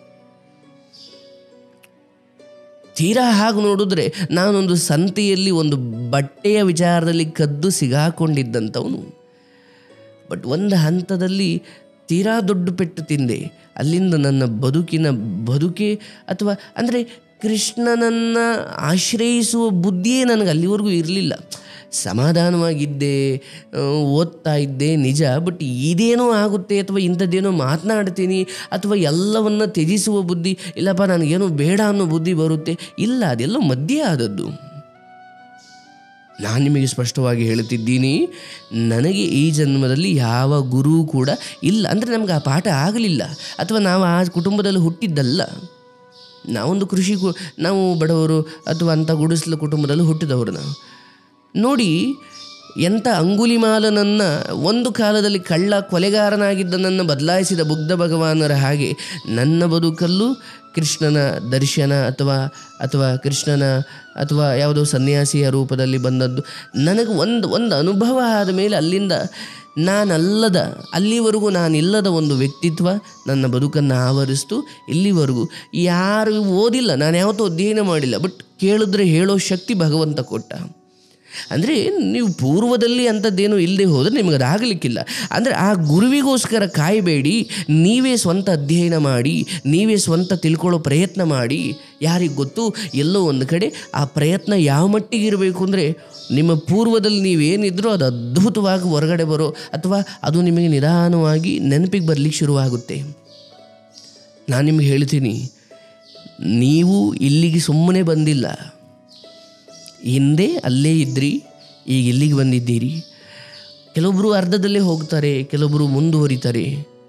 ತೀರಾ ಹಾಗೆ ನೋಡಿದ್ರೆ ನಾನೊಂದು ಸಂತೆಯಲ್ಲಿ ಒಂದು ಬಟ್ಟೆಯ ವಿಚಾರದಲ್ಲಿ ಕದ್ದು ಸಿಗಾಕೊಂಡಿದ್ದಂಥವನು. ಬಟ್ ಒಂದು ಹಂತದಲ್ಲಿ ತೀರಾ ದೊಡ್ಡ ಪೆಟ್ಟು ತಿಂದೆ. ಅಲ್ಲಿಂದ ನನ್ನ ಬದುಕಿನ ಬದುಕೆ ಅಥವಾ ಅಂದರೆ ಕೃಷ್ಣನನ್ನು ಆಶ್ರಯಿಸುವ ಬುದ್ಧಿಯೇ ನನಗೆ ಅಲ್ಲಿವರೆಗೂ ಇರಲಿಲ್ಲ. ಸಮಾಧಾನವಾಗಿದ್ದೆ, ಓದ್ತಾ ಇದ್ದೆ ನಿಜ, ಬಟ್ ಇದೇನೋ ಆಗುತ್ತೆ ಅಥವಾ ಇಂಥದ್ದೇನೋ ಮಾತನಾಡ್ತೀನಿ ಅಥವಾ ಎಲ್ಲವನ್ನು ತ್ಯಜಿಸುವ ಬುದ್ಧಿ, ಇಲ್ಲಪ್ಪ ನನಗೇನೋ ಬೇಡ ಅನ್ನೋ ಬುದ್ಧಿ ಬರುತ್ತೆ, ಇಲ್ಲ, ಅದೆಲ್ಲ ಮಧ್ಯೆ ಆದದ್ದು. ನಾನು ನಿಮಗೆ ಸ್ಪಷ್ಟವಾಗಿ ಹೇಳುತ್ತಿದ್ದೀನಿ, ನನಗೆ ಈ ಜನ್ಮದಲ್ಲಿ ಯಾವ ಗುರು ಕೂಡ ಇಲ್ಲ. ಅಂದರೆ ನಮ್ಗೆ ಆ ಪಾಠ ಆಗಲಿಲ್ಲ ಅಥವಾ ನಾವು ಆ ಕುಟುಂಬದಲ್ಲಿ ಹುಟ್ಟಿದ್ದಲ್ಲ. ನಾವೊಂದು ಕೃಷಿ ಕು ನಾವು ಬಡವರು ಅಥವಾ ಅಂಥ ಗುಡಿಸಲು ಕುಟುಂಬದಲ್ಲಿ ಹುಟ್ಟಿದವರು. ನಾವು ನೋಡಿ, ಎಂಥ ಅಂಗುಲಿಮಾಲನನ್ನು ಒಂದು ಕಾಲದಲ್ಲಿ ಕಳ್ಳ ಕೊಲೆಗಾರನಾಗಿದ್ದನನ್ನು ಬದಲಾಯಿಸಿದ ಬುದ್ಧ ಭಗವಾನರ ಹಾಗೆ ನನ್ನ ಬದುಕಲ್ಲೂ ಕೃಷ್ಣನ ದರ್ಶನ ಅಥವಾ ಅಥವಾ ಕೃಷ್ಣನ ಅಥವಾ ಯಾವುದೋ ಸನ್ಯಾಸಿಯ ರೂಪದಲ್ಲಿ ಬಂದದ್ದು ನನಗೆ ಒಂದು ಒಂದು ಅನುಭವ ಆದ ಮೇಲೆ ಅಲ್ಲಿಂದ ನಾನಲ್ಲದ ಅಲ್ಲಿವರೆಗೂ ನಾನಿಲ್ಲದ ಒಂದು ವ್ಯಕ್ತಿತ್ವ ನನ್ನ ಬದುಕನ್ನು ಆವರಿಸ್ತು. ಇಲ್ಲಿವರೆಗೂ ಯಾರು ಓದಿಲ್ಲ, ನಾನು ಯಾವತ್ತೂ ಅಧ್ಯಯನ ಮಾಡಿಲ್ಲ, ಬಟ್ ಕೇಳಿದ್ರೆ ಹೇಳೋ ಶಕ್ತಿ ಭಗವಂತ ಕೊಟ್ಟ. ಅಂದರೆ ನೀವು ಪೂರ್ವದಲ್ಲಿ ಅಂಥದ್ದೇನು ಇಲ್ಲದೆ ಹೋದರೆ ನಿಮಗೆ ಅದಾಗಲಿಕ್ಕಿಲ್ಲ. ಅಂದರೆ ಆ ಗುರುವಿಗೋಸ್ಕರ ಕಾಯಬೇಡಿ, ನೀವೇ ಸ್ವಂತ ಅಧ್ಯಯನ ಮಾಡಿ, ನೀವೇ ಸ್ವಂತ ತಿಳ್ಕೊಳ್ಳೋ ಪ್ರಯತ್ನ ಮಾಡಿ. ಯಾರಿಗೆ ಗೊತ್ತು, ಎಲ್ಲೋ ಒಂದು ಕಡೆ ಆ ಪ್ರಯತ್ನ ಯಾವ ಮಟ್ಟಿಗೆ ಇರಬೇಕು ಅಂದರೆ ನಿಮ್ಮ ಪೂರ್ವದಲ್ಲಿ ನೀವೇನಿದ್ರೂ ಅದು ಅದ್ಭುತವಾಗಿ ಹೊರಗಡೆ ಬರೋ, ಅಥವಾ ಅದು ನಿಮಗೆ ನಿಧಾನವಾಗಿ ನೆನಪಿಗೆ ಬರಲಿಕ್ಕೆ ಶುರುವಾಗುತ್ತೆ. ನಾನು ನಿಮಗೆ ಹೇಳ್ತೀನಿ, ನೀವು ಇಲ್ಲಿಗೆ ಸುಮ್ಮನೆ ಬಂದಿಲ್ಲ, ಹಿಂದೆ ಅಲ್ಲೇ ಇದ್ರಿ, ಈಗ ಇಲ್ಲಿಗೆ ಬಂದಿದ್ದೀರಿ. ಕೆಲವೊಬ್ಬರು ಅರ್ಧದಲ್ಲೇ ಹೋಗ್ತಾರೆ, ಕೆಲವೊಬ್ಬರು ಮುಂದುವರಿತಾರೆ.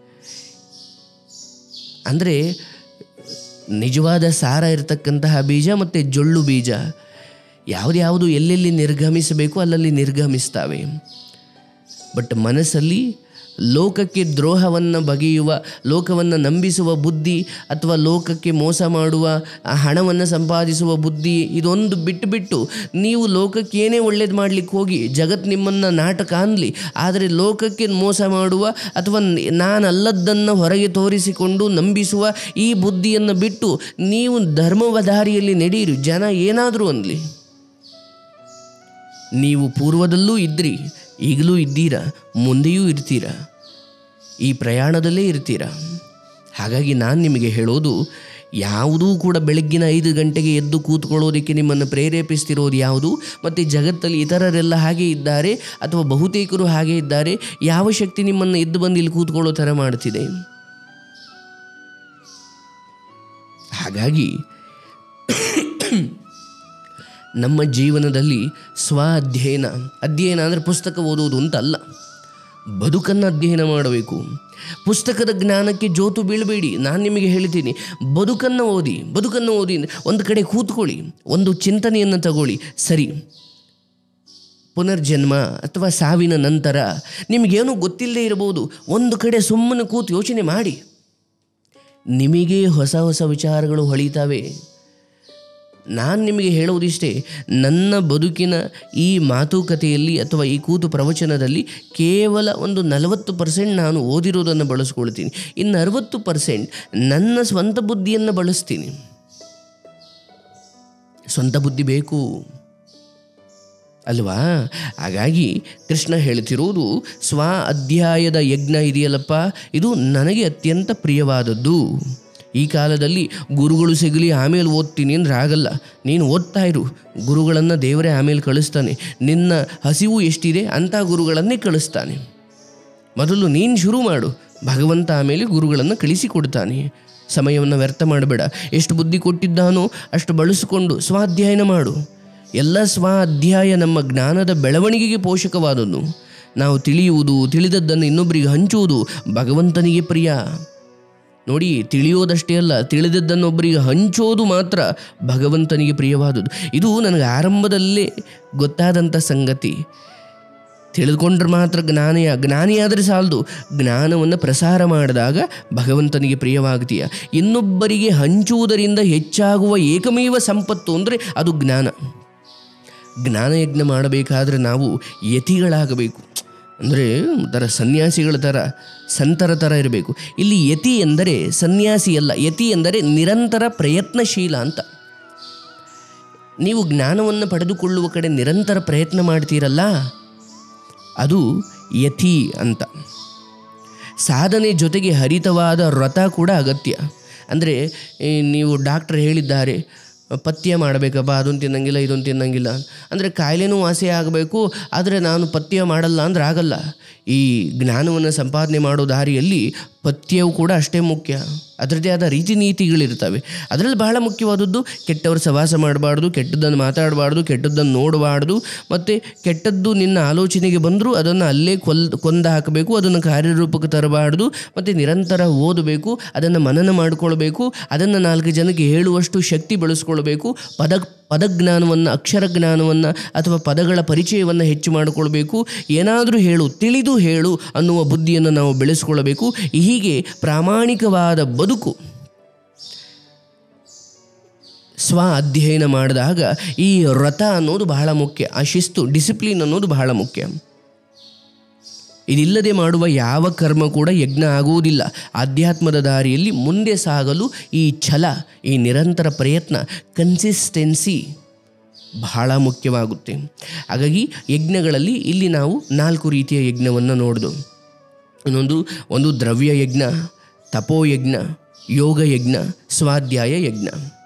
ಅಂದರೆ ನಿಜವಾದ ಸಾರ ಇರತಕ್ಕಂತಹ ಬೀಜ ಮತ್ತು ಜೊಳ್ಳು ಬೀಜ ಯಾವುದ್ಯಾವುದು ಎಲ್ಲೆಲ್ಲಿ ನಿರ್ಗಮಿಸಬೇಕು ಅಲ್ಲಲ್ಲಿ ನಿರ್ಗಮಿಸ್ತವೆ. ಬಟ್ ಮನಸ್ಸಲ್ಲಿ ಲೋಕಕ್ಕೆ ದ್ರೋಹವನ್ನು ಬಗೆಯುವ, ಲೋಕವನ್ನು ನಂಬಿಸುವ ಬುದ್ಧಿ, ಅಥವಾ ಲೋಕಕ್ಕೆ ಮೋಸ ಮಾಡುವ, ಹಣವನ್ನು ಸಂಪಾದಿಸುವ ಬುದ್ಧಿ, ಇದೊಂದು ಬಿಟ್ಟು ಬಿಟ್ಟು ನೀವು ಲೋಕಕ್ಕೆ ಏನೇ ಒಳ್ಳೇದು ಮಾಡಲಿಕ್ಕೆ ಹೋಗಿ ಜಗತ್ತು ನಿಮ್ಮನ್ನು ನಾಟಕ ಅನ್ನಲಿ, ಆದರೆ ಲೋಕಕ್ಕೆ ಮೋಸ ಮಾಡುವ ಅಥವಾ ನಾನಲ್ಲದ್ದನ್ನು ಹೊರಗೆ ತೋರಿಸಿಕೊಂಡು ನಂಬಿಸುವ ಈ ಬುದ್ಧಿಯನ್ನು ಬಿಟ್ಟು ನೀವು ಧರ್ಮವ ದಾರಿಯಲ್ಲಿ ನಡೆಯಿರಿ. ಜನ ಏನಾದರೂ ಅನ್ನಲಿ, ನೀವು ಪೂರ್ವದಲ್ಲೂ ಇದ್ರಿ, ಈಗಲೂ ಇದ್ದೀರಾ, ಮುಂದೆಯೂ ಇರ್ತೀರಾ, ಈ ಪ್ರಯಾಣದಲ್ಲೇ ಇರ್ತೀರಾ. ಹಾಗಾಗಿ ನಾನು ನಿಮಗೆ ಹೇಳೋದು, ಯಾವುದೂ ಕೂಡ ಬೆಳಗ್ಗಿನ ಐದು ಗಂಟೆಗೆ ಎದ್ದು ಕೂತ್ಕೊಳ್ಳೋದಕ್ಕೆ ನಿಮ್ಮನ್ನು ಪ್ರೇರೇಪಿಸ್ತಿರೋದು ಯಾವುದು, ಮತ್ತು ಜಗತ್ತಲ್ಲಿ ಇತರರೆಲ್ಲ ಹಾಗೆ ಇದ್ದಾರೆ ಅಥವಾ ಬಹುತೇಕರು ಹಾಗೆ ಇದ್ದಾರೆ, ಯಾವ ಶಕ್ತಿ ನಿಮ್ಮನ್ನು ಎದ್ದು ಬಂದು ಇಲ್ಲಿ ಕೂತ್ಕೊಳ್ಳೋ ಥರ ಮಾಡ್ತಿದೆ? ಹಾಗಾಗಿ ನಮ್ಮ ಜೀವನದಲ್ಲಿ ಸ್ವ ಅಧ್ಯಯನ, ಅಧ್ಯಯನ ಅಂದರೆ ಪುಸ್ತಕ ಓದುವುದು ಅಂತಲ್ಲ, ಬದುಕನ್ನು ಅಧ್ಯಯನ ಮಾಡಬೇಕು. ಪುಸ್ತಕದ ಜ್ಞಾನಕ್ಕೆ ಜೋತು ಬೀಳಬೇಡಿ. ನಾನು ನಿಮಗೆ ಹೇಳ್ತೀನಿ, ಬದುಕನ್ನು ಓದಿ, ಬದುಕನ್ನು ಓದಿ. ಒಂದು ಕಡೆ ಕೂತ್ಕೊಳ್ಳಿ, ಒಂದು ಚಿಂತನೆಯನ್ನು ತಗೊಳ್ಳಿ. ಸರಿ, ಪುನರ್ಜನ್ಮ ಅಥವಾ ಸಾವಿನ ನಂತರ ನಿಮಗೇನೂ ಗೊತ್ತಿಲ್ಲದೆ ಇರಬಹುದು, ಒಂದು ಕಡೆ ಸುಮ್ಮನೆ ಕೂತು ಯೋಚನೆ ಮಾಡಿ. ನಿಮಗೆ ಹೊಸ ಹೊಸ ವಿಚಾರಗಳು ಹೊಳಿತಾವೆ. ನಾನು ನಿಮಗೆ ಹೇಳುವುದಿಷ್ಟೇ, ನನ್ನ ಬದುಕಿನ ಈ ಮಾತುಕತೆಯಲ್ಲಿ ಅಥವಾ ಈ ಕೂತು ಪ್ರವಚನದಲ್ಲಿ ಕೇವಲ ಒಂದು ನಲವತ್ತು ಪರ್ಸೆಂಟ್ ನಾನು ಓದಿರೋದನ್ನು ಬಳಸ್ಕೊಳ್ತೀನಿ, ಇನ್ನು ಅರವತ್ತು ಪರ್ಸೆಂಟ್ ನನ್ನ ಸ್ವಂತ ಬುದ್ಧಿಯನ್ನು ಬಳಸ್ತೀನಿ. ಸ್ವಂತ ಬುದ್ಧಿ ಬೇಕು ಅಲ್ವಾ? ಹಾಗಾಗಿ ಕೃಷ್ಣ ಹೇಳ್ತಿರೋದು, ಸ್ವ ಅಧ್ಯಾಯದ ಯಜ್ಞ ಇದೆಯಲ್ಲಪ್ಪ, ಇದು ನನಗೆ ಅತ್ಯಂತ ಪ್ರಿಯವಾದದ್ದು. ಈ ಕಾಲದಲ್ಲಿ ಗುರುಗಳು ಸಿಗಲಿ ಆಮೇಲೆ ಓದ್ತೀನಿ ಅಂದರೆ ಆಗಲ್ಲ. ನೀನು ಓದ್ತಾ ಇರು, ಗುರುಗಳನ್ನು ದೇವರೇ ಆಮೇಲೆ ಕಳಿಸ್ತಾನೆ. ನಿನ್ನ ಹಸಿವು ಎಷ್ಟಿದೆ ಅಂಥ ಗುರುಗಳನ್ನೇ ಕಳಿಸ್ತಾನೆ. ಮೊದಲು ನೀನು ಶುರು ಮಾಡು, ಭಗವಂತ ಆಮೇಲೆ ಗುರುಗಳನ್ನು ಕಳಿಸಿಕೊಡ್ತಾನೆ. ಸಮಯವನ್ನು ವ್ಯರ್ಥ ಮಾಡಬೇಡ. ಎಷ್ಟು ಬುದ್ಧಿ ಕೊಟ್ಟಿದ್ದಾನೋ ಅಷ್ಟು ಬಳಸಿಕೊಂಡು ಸ್ವಾಧ್ಯಾಯನ ಮಾಡು. ಎಲ್ಲ ಸ್ವ ಅಧ್ಯಾಯ ನಮ್ಮ ಜ್ಞಾನದ ಬೆಳವಣಿಗೆಗೆ ಪೋಷಕವಾದದ್ದು. ನಾವು ತಿಳಿಯುವುದು, ತಿಳಿದದ್ದನ್ನು ಇನ್ನೊಬ್ಬರಿಗೆ ಹಂಚುವುದು ಭಗವಂತನಿಗೆ ಪ್ರಿಯ. ನೋಡಿ, ತಿಳಿಯೋದಷ್ಟೇ ಅಲ್ಲ, ತಿಳಿದದ್ದನ್ನೊಬ್ಬರಿಗೆ ಹಂಚೋದು ಮಾತ್ರ ಭಗವಂತನಿಗೆ ಪ್ರಿಯವಾದುದು. ಇದು ನನಗೆ ಆರಂಭದಲ್ಲೇ ಗೊತ್ತಾದಂಥ ಸಂಗತಿ. ತಿಳಿದುಕೊಂಡ್ರೆ ಮಾತ್ರ ಜ್ಞಾನಿಯ ಜ್ಞಾನಿಯಾದರೆ ಸಾಲದು, ಜ್ಞಾನವನ್ನು ಪ್ರಸಾರ ಮಾಡಿದಾಗ ಭಗವಂತನಿಗೆ ಪ್ರಿಯವಾಗ್ತೀಯ. ಇನ್ನೊಬ್ಬರಿಗೆ ಹಂಚುವುದರಿಂದ ಹೆಚ್ಚಾಗುವ ಏಕಮೇವ ಸಂಪತ್ತು ಅಂದರೆ ಅದು ಜ್ಞಾನ. ಜ್ಞಾನಯಜ್ಞ ಮಾಡಬೇಕಾದ್ರೆ ನಾವು ಯತಿಗಳಾಗಬೇಕು. ಅಂದರೆ ಥರ ಸನ್ಯಾಸಿಗಳ ಥರ, ಸಂತರ ಥರ ಇರಬೇಕು. ಇಲ್ಲಿ ಯತಿ ಎಂದರೆ ಸನ್ಯಾಸಿ ಅಲ್ಲ, ಯತಿ ಎಂದರೆ ನಿರಂತರ ಪ್ರಯತ್ನಶೀಲ ಅಂತ. ನೀವು ಜ್ಞಾನವನ್ನು ಪಡೆದುಕೊಳ್ಳುವ ಕಡೆ ನಿರಂತರ ಪ್ರಯತ್ನ ಮಾಡ್ತೀರಲ್ಲ, ಅದು ಯತಿ ಅಂತ. ಸಾಧನೆ ಜೊತೆಗೆ ಹರಿತವಾದ ವ್ರತ ಕೂಡ ಅಗತ್ಯ. ಅಂದರೆ ನೀವು ಡಾಕ್ಟ್ರ್ ಹೇಳಿದ್ದಾರೆ ಪಥ್ಯ ಮಾಡಬೇಕಪ್ಪ, ಅದೊಂದು ತಿನ್ನಂಗಿಲ್ಲ ಇದೊಂದು ತಿನ್ನಂಗಿಲ್ಲ ಅಂದರೆ ಕಾಯಿಲೆನೂ ವಾಸಿ ಆಗಬೇಕು, ಆದರೆ ನಾನು ಪಥ್ಯ ಮಾಡಲ್ಲ ಅಂದ್ರೆ ಆಗಲ್ಲ. ಈ ಜ್ಞಾನವನ್ನು ಸಂಪಾದನೆ ಮಾಡೋ ದಾರಿಯಲ್ಲಿ ಪಥ್ಯವು ಕೂಡ ಅಷ್ಟೇ ಮುಖ್ಯ. ಅದರದ್ದೇ ಆದ ರೀತಿ ನೀತಿಗಳಿರ್ತವೆ. ಅದರಲ್ಲಿ ಬಹಳ ಮುಖ್ಯವಾದದ್ದು ಕೆಟ್ಟವ್ರ ಸವಾಸ ಮಾಡಬಾರ್ದು, ಕೆಟ್ಟದ್ದನ್ನು ಮಾತಾಡಬಾರ್ದು, ಕೆಟ್ಟದ್ದನ್ನು ನೋಡಬಾರ್ದು, ಮತ್ತು ಕೆಟ್ಟದ್ದು ನಿನ್ನ ಆಲೋಚನೆಗೆ ಬಂದರೂ ಅದನ್ನು ಅಲ್ಲೇ ಕೊಲ್ ಕೊಂದು ಹಾಕಬೇಕು, ಅದನ್ನು ಕಾರ್ಯರೂಪಕ್ಕೆ ತರಬಾರ್ದು. ಮತ್ತು ನಿರಂತರ ಓದಬೇಕು, ಅದನ್ನು ಮನನ ಮಾಡಿಕೊಳ್ಬೇಕು, ಅದನ್ನು ನಾಲ್ಕು ಜನಕ್ಕೆ ಹೇಳುವಷ್ಟು ಶಕ್ತಿ ಬೆಳೆಸ್ಕೊಳ್ಬೇಕು. ಪದ ಪದಜ್ಞಾನವನ್ನು, ಅಕ್ಷರ ಜ್ಞಾನವನ್ನು ಅಥವಾ ಪದಗಳ ಪರಿಚಯವನ್ನು ಹೆಚ್ಚು ಮಾಡಿಕೊಳ್ಬೇಕು. ಏನಾದರೂ ಹೇಳು, ತಿಳಿದು ಹೇಳು ಅನ್ನುವ ಬುದ್ಧಿಯನ್ನು ನಾವು ಬೆಳೆಸ್ಕೊಳ್ಬೇಕು. ಹೀಗೆ ಪ್ರಾಮಾಣಿಕವಾದ ಬದುಕು ಸ್ವ ಅಧ್ಯಯನ ಮಾಡಿದಾಗ ಈ ವ್ರತ ಅನ್ನೋದು ಬಹಳ ಮುಖ್ಯ. ಆ ಶಿಸ್ತು, ಡಿಸಿಪ್ಲಿನ್ ಅನ್ನೋದು ಬಹಳ ಮುಖ್ಯ. ಇದಿಲ್ಲದೆ ಮಾಡುವ ಯಾವ ಕರ್ಮ ಕೂಡ ಯಜ್ಞ ಆಗುವುದಿಲ್ಲ. ಆಧ್ಯಾತ್ಮದ ದಾರಿಯಲ್ಲಿ ಮುಂದೆ ಸಾಗಲು ಈ ಛಲ, ಈ ನಿರಂತರ ಪ್ರಯತ್ನ, ಕನ್ಸಿಸ್ಟೆನ್ಸಿ ಬಹಳ ಮುಖ್ಯವಾಗುತ್ತೆ. ಹಾಗಾಗಿ ಯಜ್ಞಗಳಲ್ಲಿ ಇಲ್ಲಿ ನಾವು ನಾಲ್ಕು ರೀತಿಯ ಯಜ್ಞವನ್ನು ನೋಡಿದು. ಇನ್ನೊಂದು ಒಂದು ದ್ರವ್ಯ ಯಜ್ಞ, ತಪೋಯಜ್ಞ, ಯೋಗ ಯಜ್ಞ, ಸ್ವಾಧ್ಯಾಯ ಯಜ್ಞ.